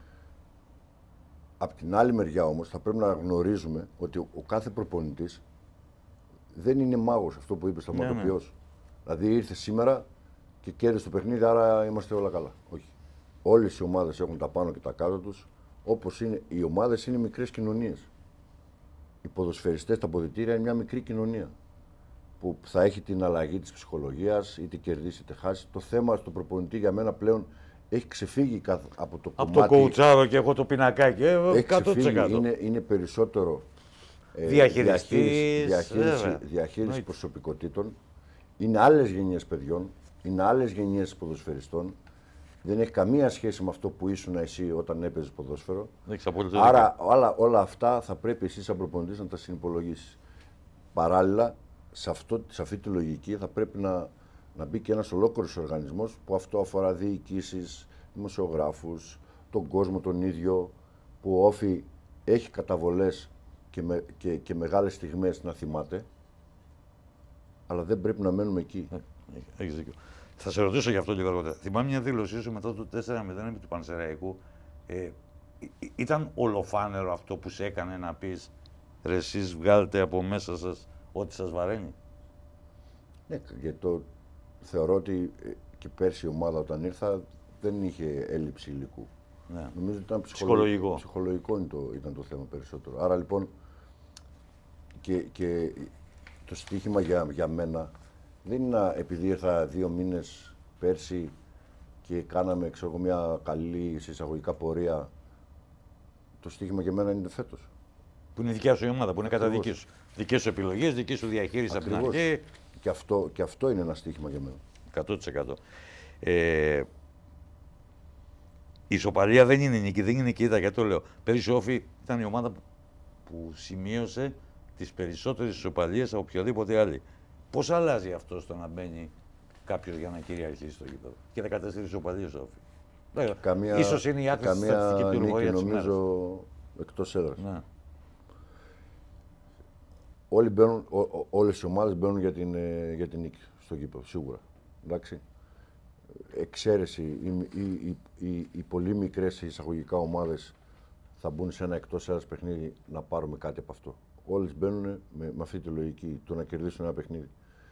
Απ' την άλλη μεριά όμως θα πρέπει να γνωρίζουμε ότι ο κάθε προπονητής δεν είναι μάγος, αυτό που είπε θαυματοποιός. Δηλαδή ήρθε σήμερα και κέρδισε το παιχνίδι, άρα είμαστε όλα καλά. Όχι. Όλες οι ομάδες έχουν τα πάνω και τα κάτω τους, όπως είναι, οι ομάδες είναι μικρές κοινωνίες. Οι ποδοσφαιριστές, τα ποδητήρια είναι μια μικρή κοινωνία που θα έχει την αλλαγή της ψυχολογίας, είτε κερδίσει είτε χάσει. Το θέμα στο προπονητή για μένα πλέον έχει ξεφύγει από το κομμάτι. Από το κοουτσάρο και έχω το πινακάκι, 100%. Είναι περισσότερο διαχείριση προσωπικότητων. Είναι άλλες γενιές παιδιών, είναι άλλες γενιές ποδοσφαιριστών. Δεν έχει καμία σχέση με αυτό που ήσουν εσύ όταν έπαιζες ποδόσφαιρο. Άρα όλα αυτά θα πρέπει εσύ σαν προπονητής να τα συνυπολογίσεις. Παράλληλα, σε αυτή τη λογική θα πρέπει να μπει και ένας ολόκληρος οργανισμός που αυτό αφορά διοικήσεις, δημοσιογράφους, τον κόσμο τον ίδιο, που ο Όφη έχει καταβολές και μεγάλες στιγμές να θυμάται, αλλά δεν πρέπει να μένουμε εκεί. Έχεις δίκιο. Θα σε ρωτήσω γι' αυτό λίγο αργότερα. Θυμάμαι μια δήλωσή σου μετά το 4-0 επί του Πανσεραϊκού. ήταν ολοφάνερο αυτό που σε έκανε να πεις ρε εσείς βγάλετε από μέσα σας ό,τι σας βαραίνει. Ναι, γιατί θεωρώ ότι και πέρσι η ομάδα όταν ήρθα δεν είχε έλλειψη υλικού. Ναι. Νομίζω ότι ήταν ψυχολογικό. Ψυχολογικό ήταν το θέμα περισσότερο. Άρα λοιπόν και το στοίχημα για μένα δεν είναι επειδή ήρθα 2 μήνες πέρσι και κάναμε μια καλή εισαγωγικά πορεία. Το στοίχημα για μένα είναι φέτος. Που είναι δικιά σου η ομάδα, που είναι κατά δική σου. Δικές σου επιλογές, δική σου διαχείριση από την αρχή. Και αυτό είναι ένα στοίχημα για μένα. 100%. Η ισοπαλία δεν είναι νίκη, δεν είναι ήττα, γιατί το λέω. Πέρυσι ο Όφη ήταν η ομάδα που σημείωσε τις περισσότερες ισοπαλίες από οποιοδήποτε άλλη. Πώς αλλάζει αυτό στο να μπαίνει κάποιος για να κυριαρχήσει στο γήπεδο? Και 14 ισοπαλίες ο Όφη. Ίσως είναι η άκρη στατιστική πληροφορία της ημέρας. Νομίζω εκτός έδρας. Ναι. Όλες οι ομάδες μπαίνουν για την νίκη στο γήπεδο, σίγουρα. Εντάξει. Εξαίρεση, οι πολύ μικρές εισαγωγικά ομάδες θα μπουν σε ένα εκτός έδρας παιχνίδι να πάρουμε κάτι από αυτό. Όλες μπαίνουν με αυτή τη λογική, το να κερδίσουν ένα παιχνίδι.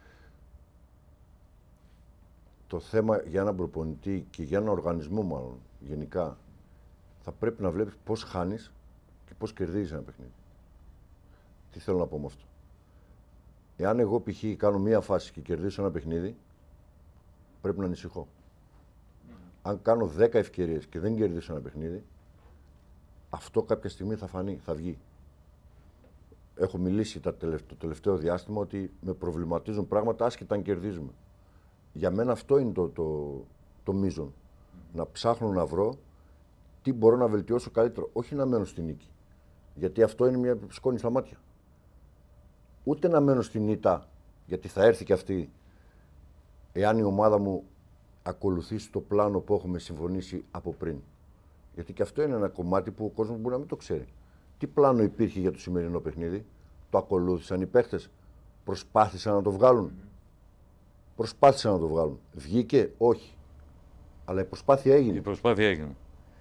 Το θέμα για έναν προπονητή και για έναν οργανισμό μάλλον, γενικά, θα πρέπει να βλέπεις πώς χάνεις και πώς κερδίζεις ένα παιχνίδι. Τι θέλω να πω με αυτό? Εάν εγώ π.χ. κάνω μία φάση και κερδίσω ένα παιχνίδι, πρέπει να ανησυχώ. Αν κάνω 10 ευκαιρίες και δεν κερδίσω ένα παιχνίδι, αυτό κάποια στιγμή θα φανεί, θα βγει. Έχω μιλήσει το τελευταίο διάστημα ότι με προβληματίζουν πράγματα άσχετα αν κερδίζουμε. Για μένα αυτό είναι το μείζον. Να ψάχνω να βρω τι μπορώ να βελτιώσω καλύτερο. Όχι να μένω στη νίκη. Γιατί αυτό είναι μια σκόνη στα μάτια. Ούτε να μένω στην ήττα, γιατί θα έρθει και αυτή, εάν η ομάδα μου ακολουθήσει το πλάνο που έχουμε συμφωνήσει από πριν. Γιατί και αυτό είναι ένα κομμάτι που ο κόσμος μπορεί να μην το ξέρει. Τι πλάνο υπήρχε για το σημερινό παιχνίδι? Το ακολούθησαν οι παίχτες? Προσπάθησαν να το βγάλουν? Προσπάθησαν να το βγάλουν. Βγήκε? Όχι. Αλλά η προσπάθεια έγινε. Η προσπάθεια έγινε.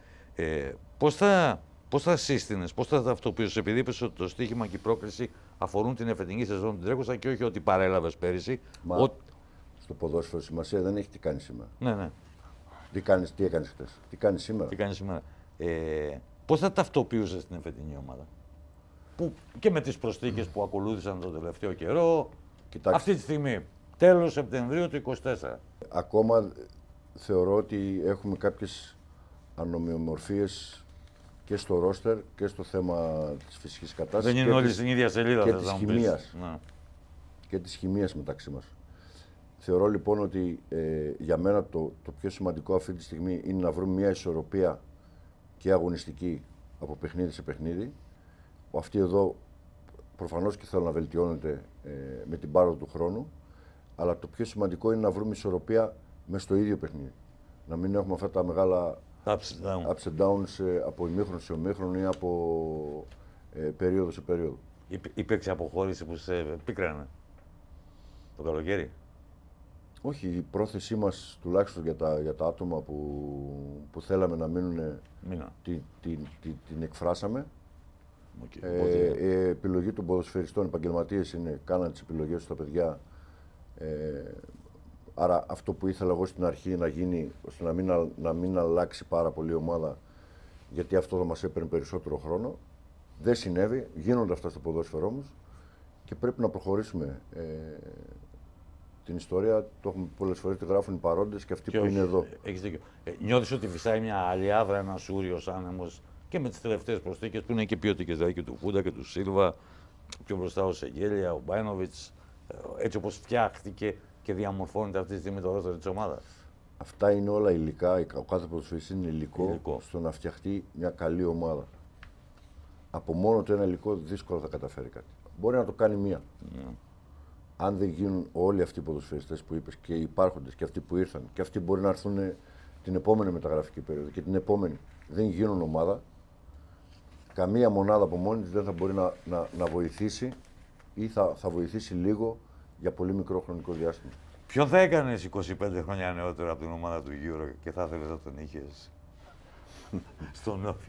Πώς θα σύστηνες, πώς θα ταυτοποιήσεις, επειδή είπες ότι το στοίχημα και η πρόκριση αφορούν την εφετινή σεζόν την τρέχουσα και όχι ότι παρέλαβες πέρυσι. Στο ποδόσφαιρο σημασία δεν έχει τι κάνεις σήμερα. Ναι. Τι έκανες χθες, τι κάνεις σήμερα. Πώς θα ταυτοποιούσες την εφετινή ομάδα? Που και με τις προσθήκες που ακολούθησαν τον τελευταίο καιρό, Κοιτάξτε, αυτή τη στιγμή, τέλος Σεπτεμβρίου του 2024. Ακόμα θεωρώ ότι έχουμε κάποιες ανομοιομορφίες και στο ρόστερ και στο θέμα της φυσικής κατάστασης. Δεν είναι όλοι στην ίδια σελίδα, και της χημείας. Και της χημείας μεταξύ μας. Θεωρώ λοιπόν ότι για μένα το πιο σημαντικό αυτή τη στιγμή είναι να βρούμε μια ισορροπία και αγωνιστική από παιχνίδι σε παιχνίδι. Αυτή εδώ προφανώς και θέλω να βελτιώνεται με την πάροδο του χρόνου, αλλά το πιο σημαντικό είναι να βρούμε ισορροπία μες στο ίδιο παιχνίδι. Να μην έχουμε αυτά τα μεγάλα ups and downs από ημίχρονο σε ομίχρονο ή από περίοδο σε περίοδο. Υπήρξε αποχώρηση που σε πίκρανε το καλοκαίρι? Όχι, η πρόθεσή μας τουλάχιστον για τα άτομα που θέλαμε να μείνουν την εκφράσαμε. Επιλογή των ποδοσφαιριστών, επαγγελματίες κάναν τις επιλογές τους τα παιδιά. Άρα αυτό που ήθελα εγώ στην αρχή να γίνει, ώστε να μην αλλάξει πάρα πολύ η ομάδα, γιατί αυτό θα μας έπαιρνε περισσότερο χρόνο, δεν συνέβη, γίνονται αυτά στο ποδόσφαιρο όμως και πρέπει να προχωρήσουμε. Την ιστορία το έχουμε πολλές φορές, τη γράφουν οι παρόντες και αυτοί που είναι εδώ. Έχεις δίκιο. Νιώθεις ότι φυσάει μια αλιάδρα, ένας ούριος άνεμος και με τις τελευταίες προσθήκες που είναι και ποιοτικές, δηλαδή και του Φούντα και του Σίλβα, πιο μπροστά ο Σεγγέλια, ο Μπάινοβιτς, έτσι όπως φτιάχτηκε και διαμορφώνεται αυτή τη στιγμή το ρόστερ της ομάδας? Αυτά είναι όλα υλικά. Ο κάθε ποδοσφαιριστής είναι υλικό στο να φτιαχτεί μια καλή ομάδα. Από μόνο το ένα υλικό δύσκολα θα καταφέρει κάτι. Μπορεί να το κάνει μία. Αν δεν γίνουν όλοι αυτοί οι ποδοσφαιριστές που είπες και οι υπάρχοντες και αυτοί που ήρθαν και αυτοί μπορεί να έρθουν την επόμενη μεταγραφική περίοδο και την επόμενη, δεν γίνουν ομάδα, καμία μονάδα από μόνη της δεν θα μπορεί να βοηθήσει ή θα βοηθήσει λίγο για πολύ μικρό χρονικό διάστημα. Ποιον θα έκανες 25 χρόνια νεότερο από την ομάδα του Euro και θα ήθελες να τον είχες? Στον Όφη.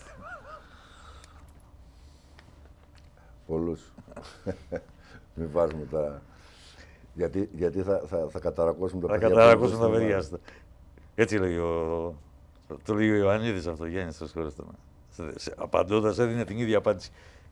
Πολλούς. Μην βάζουμε τα... Γιατί θα καταρακώσουμε τα παιδιά. Θα καταρακώσουμε τα παιδιά. Έτσι λέγει το λέει ο Ιωαννίδης αυτό, Γιάννης, σας χωρέστε. Απαντώντας έδινε την ίδια απάντηση.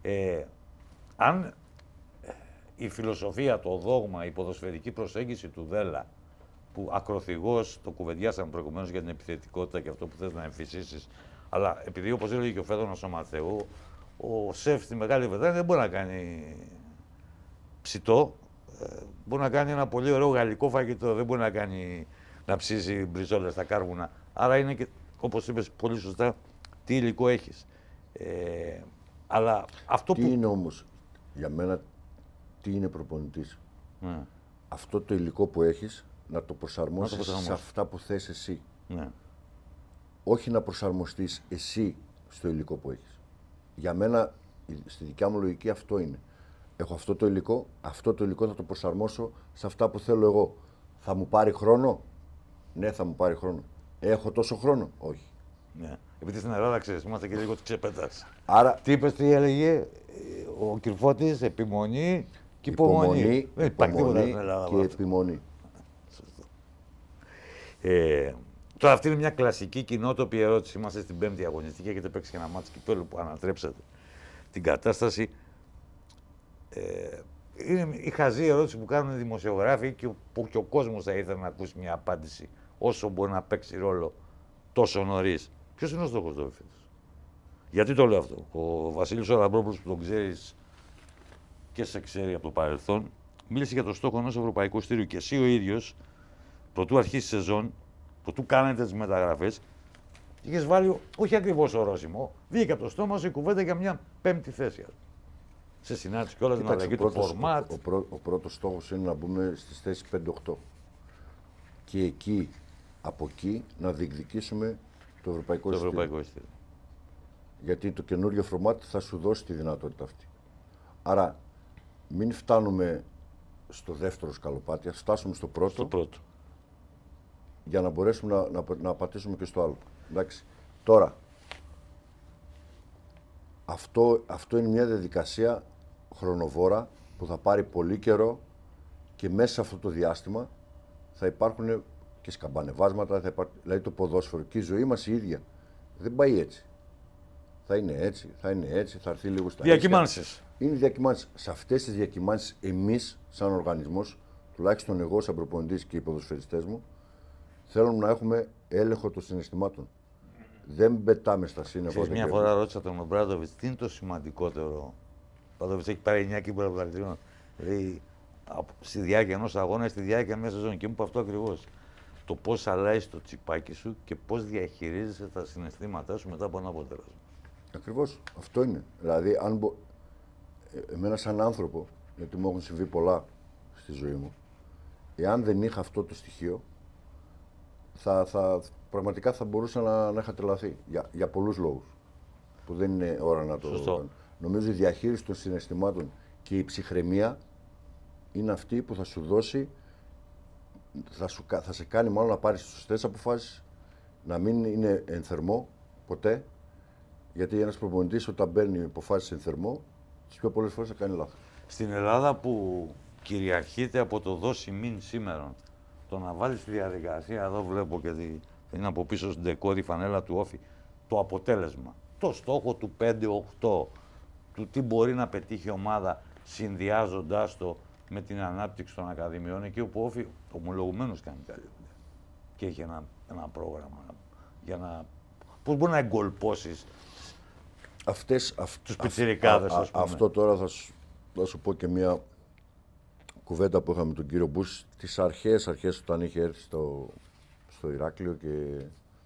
Αν η φιλοσοφία, το δόγμα, η ποδοσφαιρική προσέγγιση του Δέλα, που ακροθυγώς το κουβεντιάσαμε προηγουμένως για την επιθετικότητα και αυτό που θες να εμφυσίσεις, αλλά επειδή όπως έλεγε και ο Φέδωνος ο Μαθεού, ο σεφ στη Μεγάλη Βρετανία δεν μπορεί να κάνει ψητό, μπορεί να κάνει ένα πολύ ωραίο γαλλικό φαγητό, δεν μπορεί να κάνει να ψήσει μπριζόλες στα κάρβουνα. Άρα είναι και, όπως είπες πολύ σωστά, τι υλικό έχεις. Αλλά αυτό τι είναι όμως, για μένα, τι είναι προπονητής. Ναι. Αυτό το υλικό που έχεις, να το προσαρμόσεις σε αυτά που θες εσύ. Ναι. Όχι να προσαρμοστείς εσύ στο υλικό που έχεις. Για μένα, στη δικιά μου λογική, αυτό είναι. Έχω αυτό το υλικό θα το προσαρμόσω σε αυτά που θέλω εγώ. Θα μου πάρει χρόνο? Ναι, θα μου πάρει χρόνο. Έχω τόσο χρόνο? Όχι. Ναι. Επειδή στην Ελλάδα, ξέρεις, είμαστε και λίγο ξεπέτας. Άρα, τι είπες, τι έλεγε ο Κυρφώτης, επιμονή και υπομονή. Δεν υπάρχει τίποτα στην Ελλάδα. Και επιμονή. Τώρα αυτή είναι μια κλασική κοινότοπη ερώτηση. Είμαστε στην 5η αγωνιστική, έχετε παίξει και ένα μάτς κυπέλλου που ανατρέψατε την κατάσταση. Είναι η χαζή ερώτηση που κάνουν οι δημοσιογράφοι και που και ο κόσμος θα ήθελε να ακούσει μια απάντηση όσο μπορεί να παίξει ρόλο τόσο νωρίς. Ποιος είναι ο στόχος του φέτος? Γιατί το λέω αυτό? Ο Βασίλης ο Λαμπρόπουλος, που τον ξέρεις και σε ξέρει από το παρελθόν, μίλησε για το στόχο ενός ευρωπαϊκού στήριου και εσύ ο ίδιος, πρωτού αρχίσει η σεζόν, πρωτού κάνετε τις μεταγραφές, είχες βάλει όχι ακριβώς ορόσημο, βγήκε από το στόμα σου η κουβέντα για μια 5η θέση. Σε συνάντηση και όλα την αλλαγή του φορμάτ. Ο πρώτος στόχος είναι να μπούμε στις θέσεις 5-8. Και εκεί, από εκεί, να διεκδικήσουμε το ευρωπαϊκό εισιτήριο. Γιατί το καινούριο φορμάτ θα σου δώσει τη δυνατότητα αυτή. Άρα, μην φτάνουμε στο δεύτερο σκαλοπάτι, ας φτάσουμε στο πρώτο. Για να μπορέσουμε να πατήσουμε και στο άλλο. Εντάξει. Τώρα, αυτό είναι μια διαδικασία χρονοβόρα που θα πάρει πολύ καιρό και μέσα σε αυτό το διάστημα θα υπάρχουν και σκαμπανεβάσματα, δηλαδή το ποδόσφαιρο και η ζωή μας η ίδια. Δεν πάει έτσι. Θα είναι έτσι, θα έρθει λίγο στα διακυμάνσεις. Είναι διακυμάνσεις. Σε αυτές τις διακυμάνσεις εμείς σαν οργανισμός, τουλάχιστον εγώ σαν προπονητής και οι ποδοσφαιριστές μου, θέλουμε να έχουμε έλεγχο των συναισθημάτων. Δεν πετάμε στα σύννεφα. Μια φορά ρώτησα τον Ομπράντοβιτς τι είναι το σημαντικότερο. Ο Ομπράντοβιτς έχει πάρει 9 κύμπρα πρωταθλητριών. Δηλαδή στη διάρκεια ενός αγώνα, στη διάρκεια μια σεζόν. Και μου είπε αυτό ακριβώς. Το πώς αλλάζει το τσιπάκι σου και πώς διαχειρίζεσαι τα συναισθήματά σου μετά από ένα αποτέλεσμα. Ακριβώς. Αυτό είναι. Δηλαδή, εμένα σαν άνθρωπο, γιατί μου έχουν συμβεί πολλά στη ζωή μου, εάν δεν είχα αυτό το στοιχείο, πραγματικά θα μπορούσα να είχα τρελαθεί για πολλούς λόγους. Που δεν είναι ώρα να το κάνω. Νομίζω η διαχείριση των συναισθημάτων και η ψυχραιμία είναι αυτή που θα σου δώσει, θα σε κάνει μάλλον να πάρεις τις σωστές αποφάσεις, να μην είναι εν θερμό ποτέ. Γιατί ένας προπονητής όταν παίρνει αποφάσεις εν θερμό, τις πιο πολλές φορές θα κάνει λάθος. Στην Ελλάδα που κυριαρχείται από το δώσει μην σήμερα, το να βάλει στη διαδικασία, εδώ βλέπω και είναι από πίσω στην ντεκόρη φανέλα του Όφη, το αποτέλεσμα, το στόχο του 5-8, του τι μπορεί να πετύχει η ομάδα συνδυάζοντάς το με την ανάπτυξη των ακαδημιών, εκεί όπου ο Όφη ομολογουμένως κάνει καλή δουλειά και έχει ένα πρόγραμμα για να... Πώς μπορεί να εγκολπώσεις τους πιτσιρικάδες, ας πούμε. Αυτό τώρα θα σου πω και μια κουβέντα που είχαμε με τον κύριο Μπούς τις αρχές όταν είχε έρθει στο Ηράκλειο και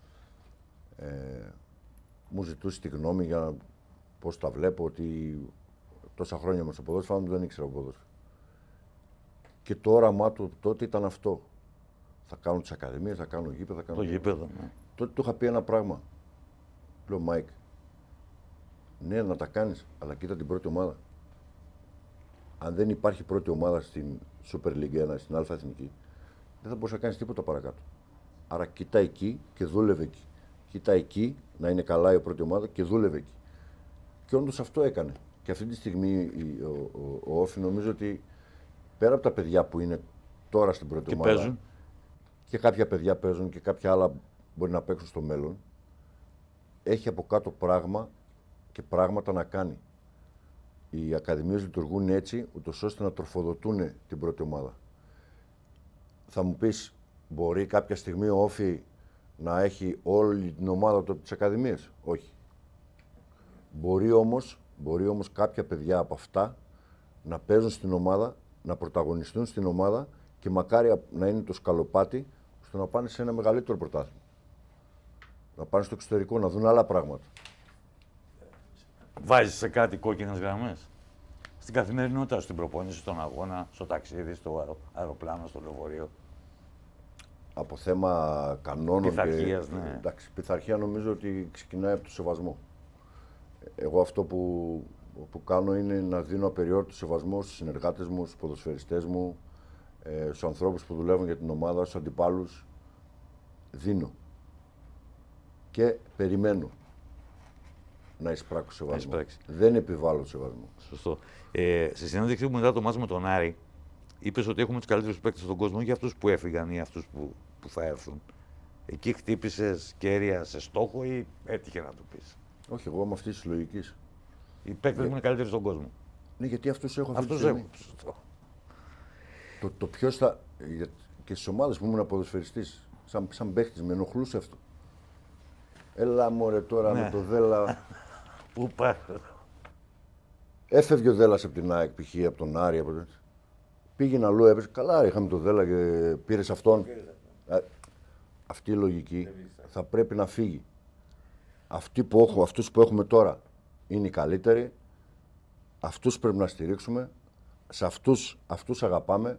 μου ζητούσε τη γνώμη για πώς τα βλέπω, ότι τόσα χρόνια μες στο ποδόσφαιρο δεν ήξερα ποδόσφαιρο. Και το όραμά του τότε ήταν αυτό. Θα κάνω τις ακαδημίες, θα κάνω γήπεδα. Το γήπεδο, ναι. Τότε του είχα πει ένα πράγμα. Λέω, Μάικ, ναι, να τα κάνεις, αλλά κοίτα την πρώτη ομάδα. Αν δεν υπάρχει πρώτη ομάδα στην Super League 1, στην Α Εθνική, δεν θα μπορείς να κάνεις τίποτα παρακάτω. Άρα κοίτα εκεί και δούλευε εκεί. Κοίτα εκεί να είναι καλά η πρώτη ομάδα και δούλευε εκεί. Και όντως αυτό έκανε. Και αυτή τη στιγμή ο Όφη νομίζω ότι πέρα από τα παιδιά που είναι τώρα στην πρώτη και ομάδα. Παίζουν. Και κάποια παιδιά παίζουν και κάποια άλλα μπορεί να παίξουν στο μέλλον. Έχει από κάτω πράγμα και πράγματα να κάνει. Οι ακαδημίες λειτουργούν έτσι, ούτως ώστε να τροφοδοτούν την πρώτη ομάδα. Θα μου πεις, μπορεί κάποια στιγμή ο Όφη να έχει όλη την ομάδα από τις ακαδημίες? Όχι. Μπορεί όμως κάποια παιδιά από αυτά να παίζουν στην ομάδα, να πρωταγωνιστούν στην ομάδα και μακάρι να είναι το σκαλοπάτι ώστε να πάνε σε ένα μεγαλύτερο πρωτάθλημα. Να πάνε στο εξωτερικό, να δουν άλλα πράγματα. Βάζεις σε κάτι κόκκινες γραμμές? Στην καθημερινότητα, στην προπόνηση, στον αγώνα, στο ταξίδι, στο αεροπλάνο, στο λεωφορείο. Από θέμα κανόνων πειθαρχίας, και... ναι. Εντάξει, πειθαρχία νομίζω ότι ξεκινάει από το σεβασμό. Εγώ αυτό που κάνω είναι να δίνω απεριόριστο σεβασμό στους συνεργάτες μου, στους ποδοσφαιριστές μου, στους ανθρώπους που δουλεύουν για την ομάδα, στους αντιπάλους. Δίνω. Και περιμένω να εισπράξω σεβασμό. Δεν επιβάλλω το σεβασμό. Σωστό. Στη συνέντευξή μου μετά το μάτς με τον Άρη, είπες ότι έχουμε τους καλύτερους παίκτες στον κόσμο, για αυτούς που έφυγαν ή αυτούς που θα έρθουν. Εκεί χτύπησες κέρια σε στόχο ή έτυχε να το πεις? Όχι, εγώ είμαι αυτή τη λογική. Οι παίκτες μου είναι καλύτεροι στον κόσμο. Ναι, γιατί αυτούς έχω αυτή τη Αυτούς στιγμή. Το ποιος θα... Και στις ομάδες που ήμουν ποδοσφαιριστής, σαν παίκτης, με ενοχλούσε αυτό. Έλα μωρέ τώρα με το Δέλα. Πού πάει? Έφευγε ο Δέλλας από την ΑΕΚ, π.χ. από τον Άρη. Πήγαινε αλλού, έπαιζε. Καλά, είχαμε τον Δέλλα και πήρες αυτόν. Αυτή η λογική θα πρέπει να φύγει. Αυτούς που έχουμε τώρα είναι οι καλύτεροι. Αυτούς πρέπει να στηρίξουμε. Σε αυτούς αγαπάμε.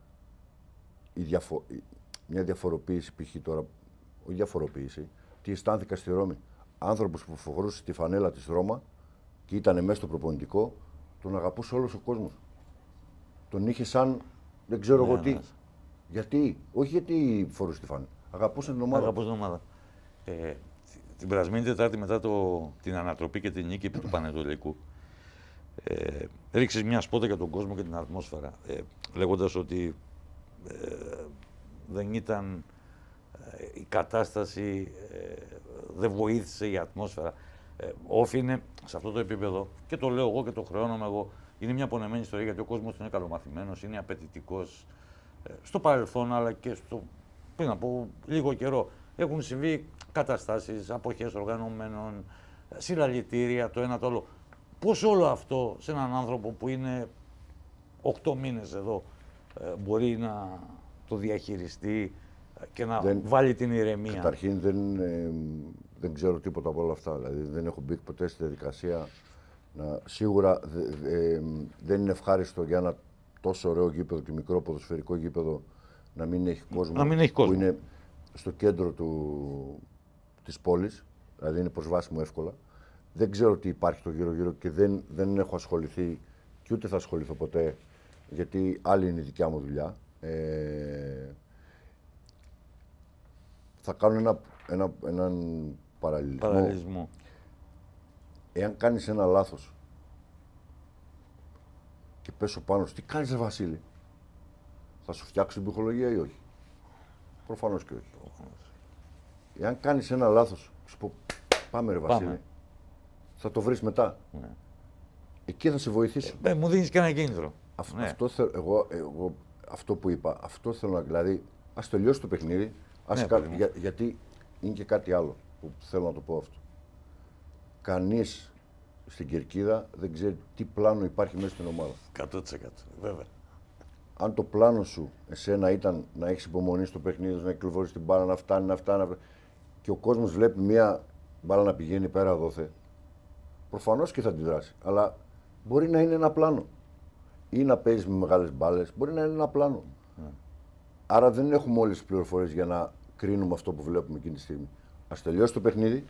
Μια διαφοροποίηση π.χ. τώρα, όχι διαφοροποίηση, τι αισθάνθηκα στη Ρώμη. Άνθρωπος που φορούσε τη φανέλα της Ρώμα και ήταν μέσα στο προπονητικό, τον αγαπούσε όλος ο κόσμος. Τον είχε σαν δεν ξέρω εγώ τι. Γιατί, όχι γιατί φορούσε τη φανέλα. Αγαπούσε την ομάδα. Αγαπούσε την ομάδα. Την περασμένη Τετάρτη μετά την ανατροπή και την νίκη του Πανετολικού, ρίξες μια σπότα για τον κόσμο και την ατμόσφαιρα, λέγοντας ότι δεν ήταν η κατάσταση, δεν βοήθησε η ατμόσφαιρα. Όφη είναι σε αυτό το επίπεδο, και το λέω εγώ και το χρεώνομαι εγώ, είναι μια πονεμένη ιστορία γιατί ο κόσμος είναι καλομαθημένος, είναι απαιτητικός. Στο παρελθόν αλλά και πριν από λίγο καιρό έχουν συμβεί καταστάσεις, αποχές οργανωμένων, συλλαλητήρια, το ένα το άλλο. Πώς όλο αυτό σε έναν άνθρωπο που είναι 8 μήνες εδώ μπορεί να το διαχειριστεί και να βάλει την ηρεμία? Καταρχήν δεν ξέρω τίποτα από όλα αυτά. Δηλαδή δεν έχω μπει ποτέ στη διαδικασία. Σίγουρα δεν είναι ευχάριστο για ένα τόσο ωραίο γήπεδο και μικρό ποδοσφαιρικό γήπεδο να μην έχει κόσμο. Να μην έχει κόσμο. Που είναι στο κέντρο της πόλης, δηλαδή είναι προσβάσιμο εύκολα. Δεν ξέρω τι υπάρχει το γύρω-γύρω και δεν έχω ασχοληθεί και ούτε θα ασχοληθώ ποτέ, γιατί άλλη είναι η δικιά μου δουλειά. Θα κάνω έναν παραλληλισμό. Εάν κάνεις ένα λάθος και πέσω πάνω σου, τι κάνεις ρε Βασίλη? Θα σου φτιάξω την ψυχολογία ή όχι? Προφανώς και όχι. Εάν κάνεις ένα λάθος, σου πω πάμε ρε Βασίλη, θα το βρεις μετά. Ναι. Εκεί θα σε βοηθήσω. Μου δίνεις και ένα κίνητρο. Εγώ αυτό που είπα, αυτό θέλω να... Δηλαδή, ας τελειώσει το παιχνίδι, γιατί είναι και κάτι άλλο που θέλω να το πω αυτό. Κανείς στην Κερκίδα δεν ξέρει τι πλάνο υπάρχει μέσα στην ομάδα. 100%, βέβαια. Αν το πλάνο σου εσένα ήταν να έχεις υπομονή στο παιχνίδι, να κυκλοφορείς την μπάλα, να φτάνει, και ο κόσμος βλέπει μία μπάλα να πηγαίνει πέρα δόθε, προφανώς και θα αντιδράσει. Αλλά μπορεί να είναι ένα πλάνο. Ή να παίζεις με μεγάλες μπάλες, μπορεί να είναι ένα πλάνο. Άρα δεν έχουμε όλες τις πληροφορίες για να κρίνουμε αυτό που βλέπουμε εκείνη τη στιγμή. Ας τελειώσει το παιχνίδι.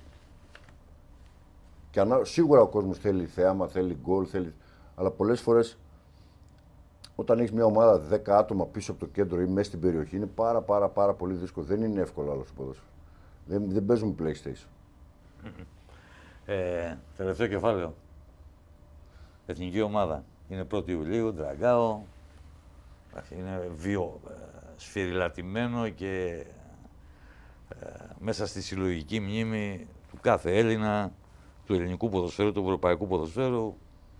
Και σίγουρα ο κόσμος θέλει θέαμα, θέλει γκολ, αλλά πολλές φορές όταν έχεις μια ομάδα 10 άτομα πίσω από το κέντρο ή μέσα στην περιοχή είναι πάρα πολύ δύσκολο. Δεν είναι εύκολο άλλο στο ποδόσφαιρο. Δεν παίζουμε PlayStation. Τελευταίο κεφάλαιο. Εθνική ομάδα. Είναι 1η Ιουλίου, Ντραγκάο. Είναι σφυριλατημένο και μέσα στη συλλογική μνήμη του κάθε Έλληνα, του ελληνικού ποδοσφαίρου, του ευρωπαϊκού ποδοσφαίρου.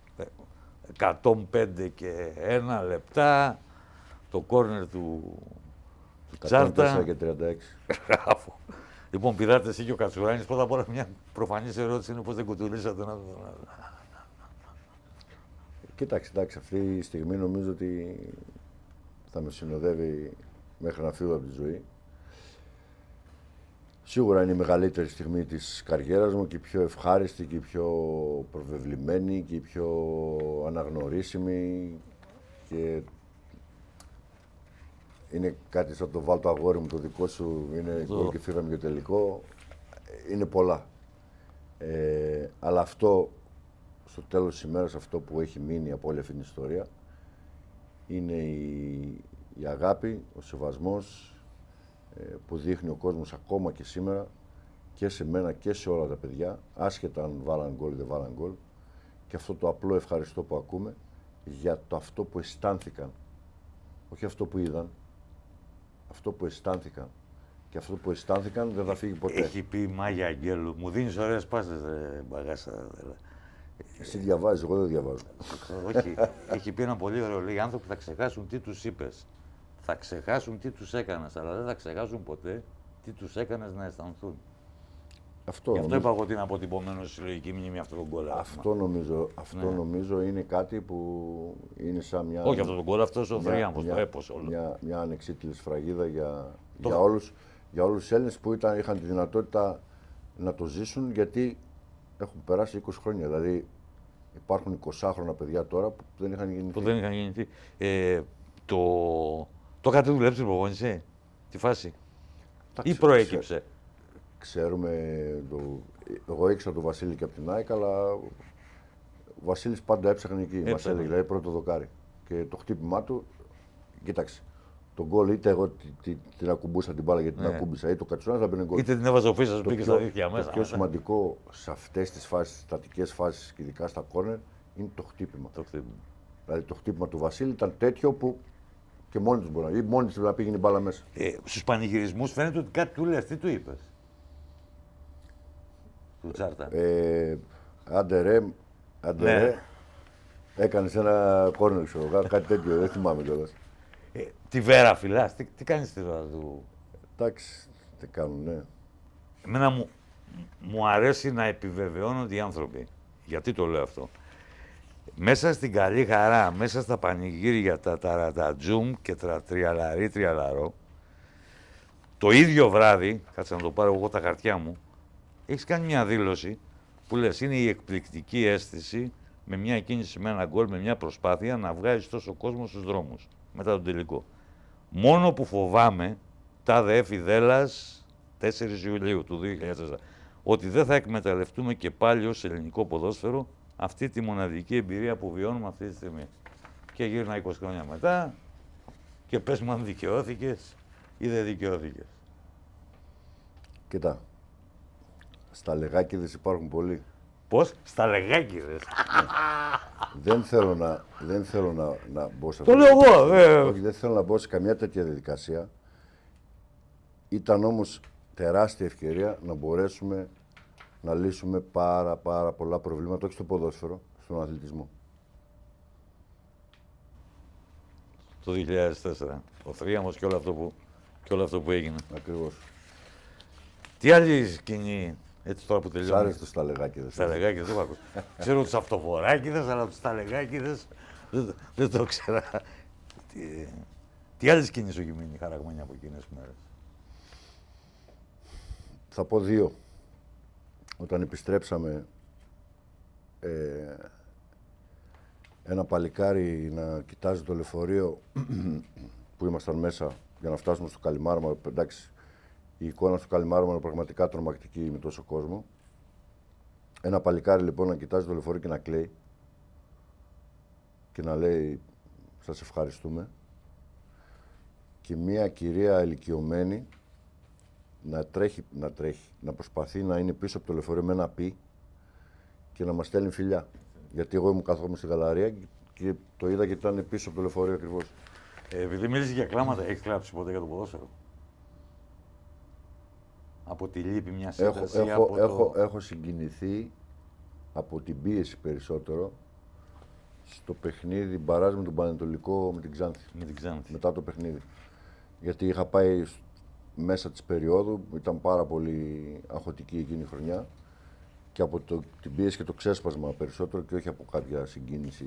105 και 1 λεπτά, το κόρνερ του Τσάρτα. 104 και 36. Μπράβο. Λοιπόν, πηδάτε εσύ και ο Κατσουράνης. Πρώτα απ' όλα, μια προφανής ερώτηση είναι πώς δεν κουτουλήσατε να τον άλλο. Κοίταξε, εντάξει, αυτή η στιγμή νομίζω ότι θα με συνοδεύει μέχρι να φύγω από τη ζωή. Σίγουρα είναι η μεγαλύτερη στιγμή της καριέρας μου και η πιο ευχάριστη και η πιο προβεβλημένη και η πιο αναγνωρίσιμη και είναι κάτι σαν το βάλ το αγόρι μου, το δικό σου, είναι γκολ και φύγαμε για τελικό. Είναι πολλά. Αλλά αυτό, στο τέλος της ημέρας, αυτό που έχει μείνει από όλη αυτή την ιστορία είναι η αγάπη, ο σεβασμός που δείχνει ο κόσμος ακόμα και σήμερα και σε μένα και σε όλα τα παιδιά, άσχετα αν βάλαν γκολ ή δεν βάλαν γκολ, και αυτό το απλό ευχαριστώ που ακούμε για το αυτό που αισθάνθηκαν, όχι αυτό που είδαν, αυτό που αισθάνθηκαν. Και αυτό που αισθάνθηκαν δεν θα φύγει ποτέ. Έχει πει η Μάγια Αγγέλου, μου δίνεις ωραίες πάσες, Μπαγάσα. Εσύ διαβάζεις, εγώ δεν διαβάζω. Όχι, έχει πει ένα πολύ ωραίο, λέει, οι άνθρωποι θα ξεχάσουν τι τους είπες. Θα ξεχάσουν τι τους έκανες, αλλά δεν θα ξεχάσουν ποτέ τι τους έκανες να αισθανθούν. Αυτό, Γι' αυτό είπα εγώ ότι είναι αποτυπωμένο στη συλλογική μνήμη αυτό το γκολ. Αυτό νομίζω είναι κάτι που είναι σαν μια... Όχι αυτό το γκολ, αυτό ο Θρίαμβος, το έπος όλο. Μια ανεξίτηλη σφραγίδα για όλους τους Έλληνες που είχαν τη δυνατότητα να το ζήσουν, γιατί έχουν περάσει 20 χρόνια. Δηλαδή υπάρχουν 20χρονα παιδιά τώρα που δεν είχαν γεννηθεί. Το είχατε δουλέψει την προπόνηση, τη φάση, ή προέκυψε? Ξέρουμε, εγώ ήξερα τον Βασίλη και από την ΑΕΚ, αλλά ο Βασίλης πάντα έψαχνε εκεί. Μας έλεγε, δηλαδή πρώτο δοκάρι. Και το χτύπημά του, κοίταξε, τον γκολ είτε εγώ την ακουμπούσα την μπάλα γιατί την ακούμπησα, είτε το Κατσουράνης θα μπαίνει γκολ. Είτε την έβαζε ο Φίσας, πήγε στα δίχτυα μέσα. Το πιο σημαντικό σε αυτές τις φάσεις, τις στατικές φάσεις και ειδικά στα κόρνερ, είναι το χτύπημα. Δηλαδή το χτύπημα του Βασίλη ήταν τέτοιο που και μόνοι τους μπορεί να, ή μόνοι τους να πήγαινε η μπάλα μέσα. Στους πανηγυρισμούς φαίνεται ότι κάτι του λες, τι του είπες? Του Τσάρτα. Άντε ρε, έκανες ένα κόρνερ, ξέρω, κάτι τέτοιο, δεν θυμάμαι κιόλας. Τη Βέρα φυλάς, τι κάνεις τη ώρα του? Εντάξει, τι κάνουν, ναι. Εμένα μου αρέσει να επιβεβαιώνονται οι άνθρωποι. Γιατί το λέω αυτό? Μέσα στην καλή χαρά, μέσα στα πανηγύρια, τα ταρατατζούμ και τα τριαλαρό, το ίδιο βράδυ, κάτσε να το πάρω εγώ τα χαρτιά μου, έχεις κάνει μια δήλωση που λες είναι η εκπληκτική αίσθηση με μια κίνηση, με ένα γκολ, με μια προσπάθεια να βγάζεις τόσο κόσμο στους δρόμους μετά τον τελικό. Μόνο που φοβάμαι, τάδε έφη Δέλλας 4 Ιουλίου του 2004, ότι δεν θα εκμεταλλευτούμε και πάλι ως ελληνικό ποδόσφαιρο αυτή τη μοναδική εμπειρία που βιώνουμε αυτή τη στιγμή. Και γύρνα 20 χρόνια μετά και πες μου αν δικαιώθηκες ή δεν δικαιώθηκες. Κοίτα, στα λεγάκιδες υπάρχουν πολλοί. Πώς? Στα λεγάκιδες. Δεν θέλω να μπω σε αυτό. Το λέω εγώ. Όχι, δεν θέλω να μπω σε καμιά τέτοια διαδικασία. Ήταν όμως τεράστια ευκαιρία να μπορέσουμε να λύσουμε πάρα πολλά προβλήματα, όχι στο ποδόσφαιρο, στον αθλητισμό. Το 2004, ο Θρίαμβος και όλο αυτό που έγινε. Ακριβώς. Τι άλλη σκηνή, έτσι τώρα που τελειώνει? Σ' άρεσε το σταλεγάκιδες. Σταλεγάκιδες, δεν έχω. Ξέρω τους αυτοφοράκιδες, αλλά τους σταλεγάκιδες δεν το ξέρα. Τι άλλη σκηνή σου έχει μείνει χαραγμένη από εκείνες τις μέρες? Θα πω δύο. Όταν επιστρέψαμε, ένα παλικάρι να κοιτάζει το λεωφορείο που ήμασταν μέσα για να φτάσουμε στο Καλιμάρμαρο. Εντάξει, η εικόνα στο Καλιμάρμαρο είναι πραγματικά τρομακτική με τόσο κόσμο. Ένα παλικάρι λοιπόν να κοιτάζει το λεωφορείο και να κλαίει και να λέει σας ευχαριστούμε. Και μία κυρία ηλικιωμένη να προσπαθεί να είναι πίσω από το λεωφορείο με ένα πι και να μας στέλνει φιλιά. Γιατί εγώ ήμουν καθόμουν στη γαλαρία και το είδα και ήταν πίσω από το λεωφορείο ακριβώς. Επειδή μίλησε για κλάματα, έχεις κλάψει ποτέ για το ποδόσφαιρο? Από τη λύπη μια σύνταση, έχω συγκινηθεί από την πίεση περισσότερο στο παιχνίδι μπαράζ με τον Πανετολικό με την Ξάνθη. Μετά το παιχνίδι. Γιατί είχα πάει μέσα της περίοδου, ήταν πάρα πολύ αγχωτική εκείνη η χρονιά και από την πίεση και το ξέσπασμα περισσότερο και όχι από κάποια συγκίνηση.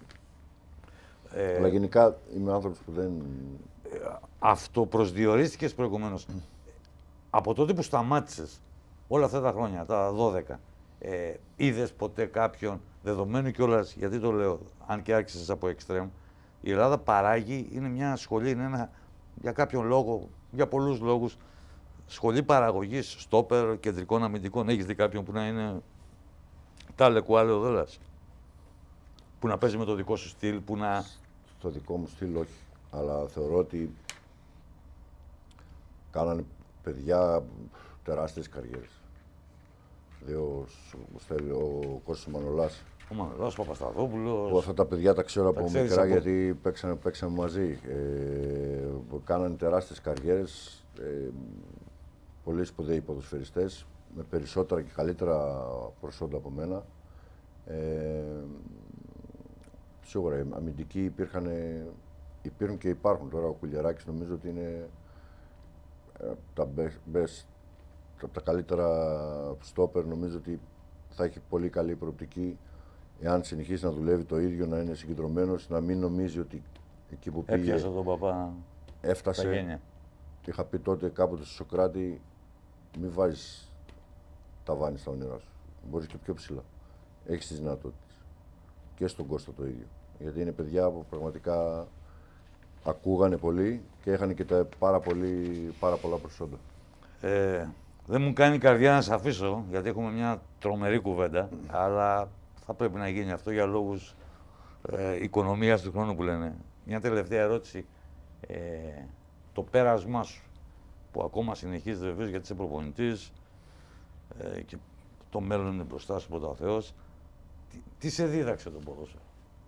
Αλλά γενικά είμαι άνθρωπος που δεν... Αυτοπροσδιορίστηκες προηγουμένως. Από τότε που σταμάτησες όλα αυτά τα χρόνια, τα 12, είδες ποτέ κάποιον, δεδομένου κιόλας, γιατί το λέω, αν και άρχισες από εξτρέμ, η Ελλάδα παράγει, είναι μια σχολή, είναι για κάποιον λόγο, για πολλούς λόγους, σχολή παραγωγής στόπερ κεντρικών αμυντικών. Έχεις δει κάποιον που να είναι τάλε κουάλε ο δόλας, που να παίζει με το δικό σου στυλ, που να... Στο δικό μου στυλ όχι, αλλά θεωρώ ότι κάνανε παιδιά τεράστιες καριέρες. Ο Κώστας Μανολάς. Ο Μανολάς, ο Παπασταθόπουλος. Αυτά τα παιδιά τα ξέρω από μικρά γιατί παίξαμε μαζί. Κάνανε τεράστιες καριέρες. Πολύ σπουδαίοι ποδοσφαιριστές, με περισσότερα και καλύτερα προσόντα από μένα. Σίγουρα οι αμυντικοί υπήρχαν και υπάρχουν τώρα. Ο Κουλιεράκης νομίζω ότι είναι τα καλύτερα στόπερ. Νομίζω ότι θα έχει πολύ καλή προοπτική εάν συνεχίσει να δουλεύει το ίδιο, να είναι συγκεντρωμένος, να μην νομίζει ότι εκεί που πήγε έπιασε τον παπά, έφτασε. Είχα πει τότε κάποτε στο Σοκράτη, μην βάζεις ταβάνι στα όνειρά σου. Μπορείς και πιο ψηλά. Έχεις τις δυνατότητες. Και στον Κώστα το ίδιο. Γιατί είναι παιδιά που πραγματικά ακούγανε πολύ και είχαν και πάρα πολλά προσόντα. Δεν μου κάνει η καρδιά να σε αφήσω, γιατί έχουμε μια τρομερή κουβέντα, αλλά θα πρέπει να γίνει αυτό για λόγους οικονομίας του χρόνου που λένε. Μια τελευταία ερώτηση. Το πέρασμά σου, που ακόμα συνεχίζεται βεβαίως γιατί είσαι προπονητής και το μέλλον είναι μπροστά σου, πρώτα ο Θεός. Τι σε δίδαξε το ποδόσφαιρο?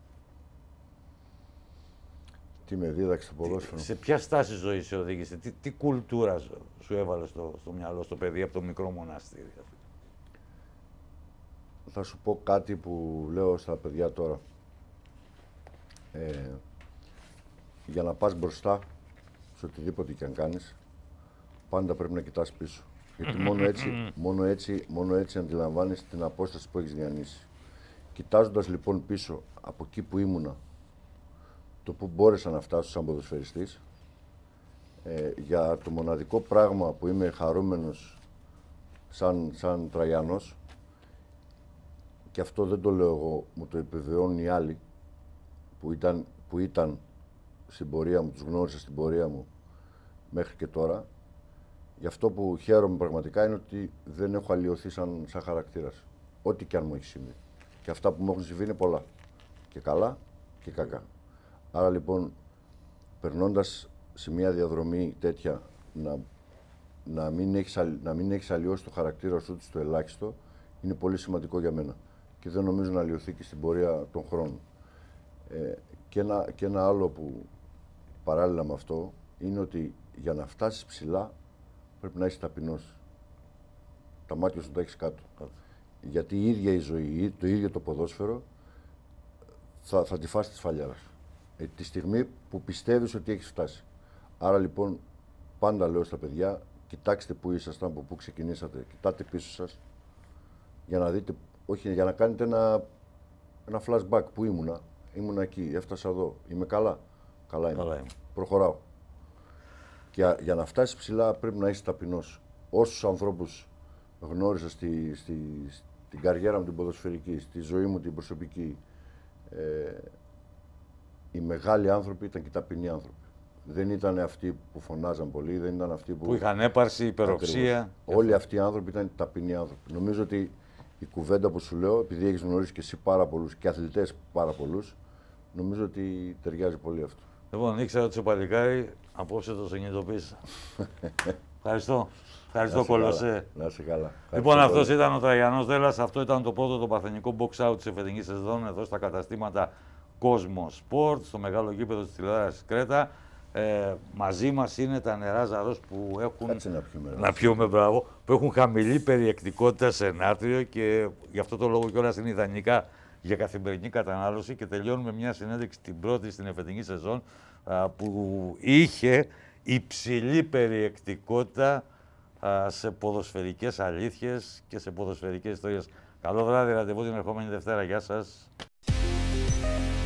Τι με δίδαξε το ποδόσφαιρο? Σε ποια στάση ζωής σε οδήγησε? Τι κουλτούρα σου έβαλε στο μυαλό, στο παιδί, από το μικρό μοναστήρι? Θα σου πω κάτι που λέω στα παιδιά τώρα. Για να πας μπροστά σε οτιδήποτε και αν κάνεις, πάντα πρέπει να κοιτάς πίσω. Γιατί μόνο έτσι αντιλαμβάνεις την απόσταση που έχεις διανύσει. Κοιτάζοντας λοιπόν πίσω από εκεί που ήμουνα, το που μπόρεσα να φτάσω σαν ποδοσφαιριστής, για το μοναδικό πράγμα που είμαι χαρούμενος σαν Τραγιανός, και αυτό δεν το λέω εγώ, μου το επιβεβαιώνουν οι άλλοι που ήταν στην πορεία μου, τους γνώρισα στην πορεία μου μέχρι και τώρα. Γι' αυτό που χαίρομαι πραγματικά είναι ότι δεν έχω αλλοιωθεί σαν χαρακτήρας. Ό,τι και αν μου έχει συμβεί. Και αυτά που μου έχουν συμβεί είναι πολλά. Και καλά και κακά. Άρα λοιπόν, περνώντας σε μια διαδρομή τέτοια, να μην έχεις αλλοιώσει το χαρακτήρα σου στο ελάχιστο, είναι πολύ σημαντικό για μένα. Και δεν νομίζω να αλλοιωθεί και στην πορεία των χρόνων. Και ένα άλλο που παράλληλα με αυτό είναι ότι για να φτάσεις ψηλά πρέπει να είσαι ταπεινός. Τα μάτια σου τα έχεις κάτω. Γιατί η ίδια η ζωή, το ίδιο το ποδόσφαιρο θα τη φας τη σφαλιάρα σου. Τη στιγμή που πιστεύεις ότι έχεις φτάσει. Άρα λοιπόν πάντα λέω στα παιδιά, κοιτάξτε που ήσασταν, από πού ξεκινήσατε, κοιτάτε πίσω σας για να δείτε, όχι για να κάνετε ένα flashback που ήμουνα εκεί, έφτασα εδώ, είμαι καλά. Καλά είμαι. Προχωράω. Και για να φτάσεις ψηλά πρέπει να είσαι ταπεινός. Όσους ανθρώπους γνώρισα στην καριέρα μου την ποδοσφαιρική, στη ζωή μου την προσωπική, οι μεγάλοι άνθρωποι ήταν και οι ταπεινοί άνθρωποι. Δεν ήταν αυτοί που φωνάζαν πολύ, δεν ήταν αυτοί που είχαν έπαρση, υπεροψία. Όλοι αυτοί οι άνθρωποι ήταν ταπεινοί άνθρωποι. Νομίζω ότι η κουβέντα που σου λέω, επειδή έχεις γνωρίσει και εσύ πάρα πολλούς και αθλητές πάρα πολλούς, νομίζω ότι ταιριάζει πολύ αυτό. Λοιπόν, ήξερα ότι είσαι παλικάρι, απόψε το συνειδητοποίησα. Ευχαριστώ. Ευχαριστώ, Κολοσσέ. Να είσαι καλά. Λοιπόν, αυτός ήταν ο Τραγιανός Δέλλας. Αυτό ήταν το πρώτο το παρθενικό box out της εφετινής σεζόν εδώ στα καταστήματα Κόσμο Sport, στο μεγάλο γήπεδο της τηλεόρασης Κρέτα. Μαζί μας είναι τα νερά Ζαρός που έχουν. Κάτσε να πιούμε, μπράβο, που έχουν χαμηλή περιεκτικότητα σε νάτριο και γι' αυτό το λόγο κιόλας είναι ιδανικά για καθημερινή κατανάλωση. Και τελειώνουμε μια συνέντευξη την πρώτη στην εφετινή σεζόν που είχε υψηλή περιεκτικότητα σε ποδοσφαιρικές αλήθειες και σε ποδοσφαιρικές ιστορίες. Καλό βράδυ, ραντεβού την ερχόμενη Δευτέρα. Γεια σας.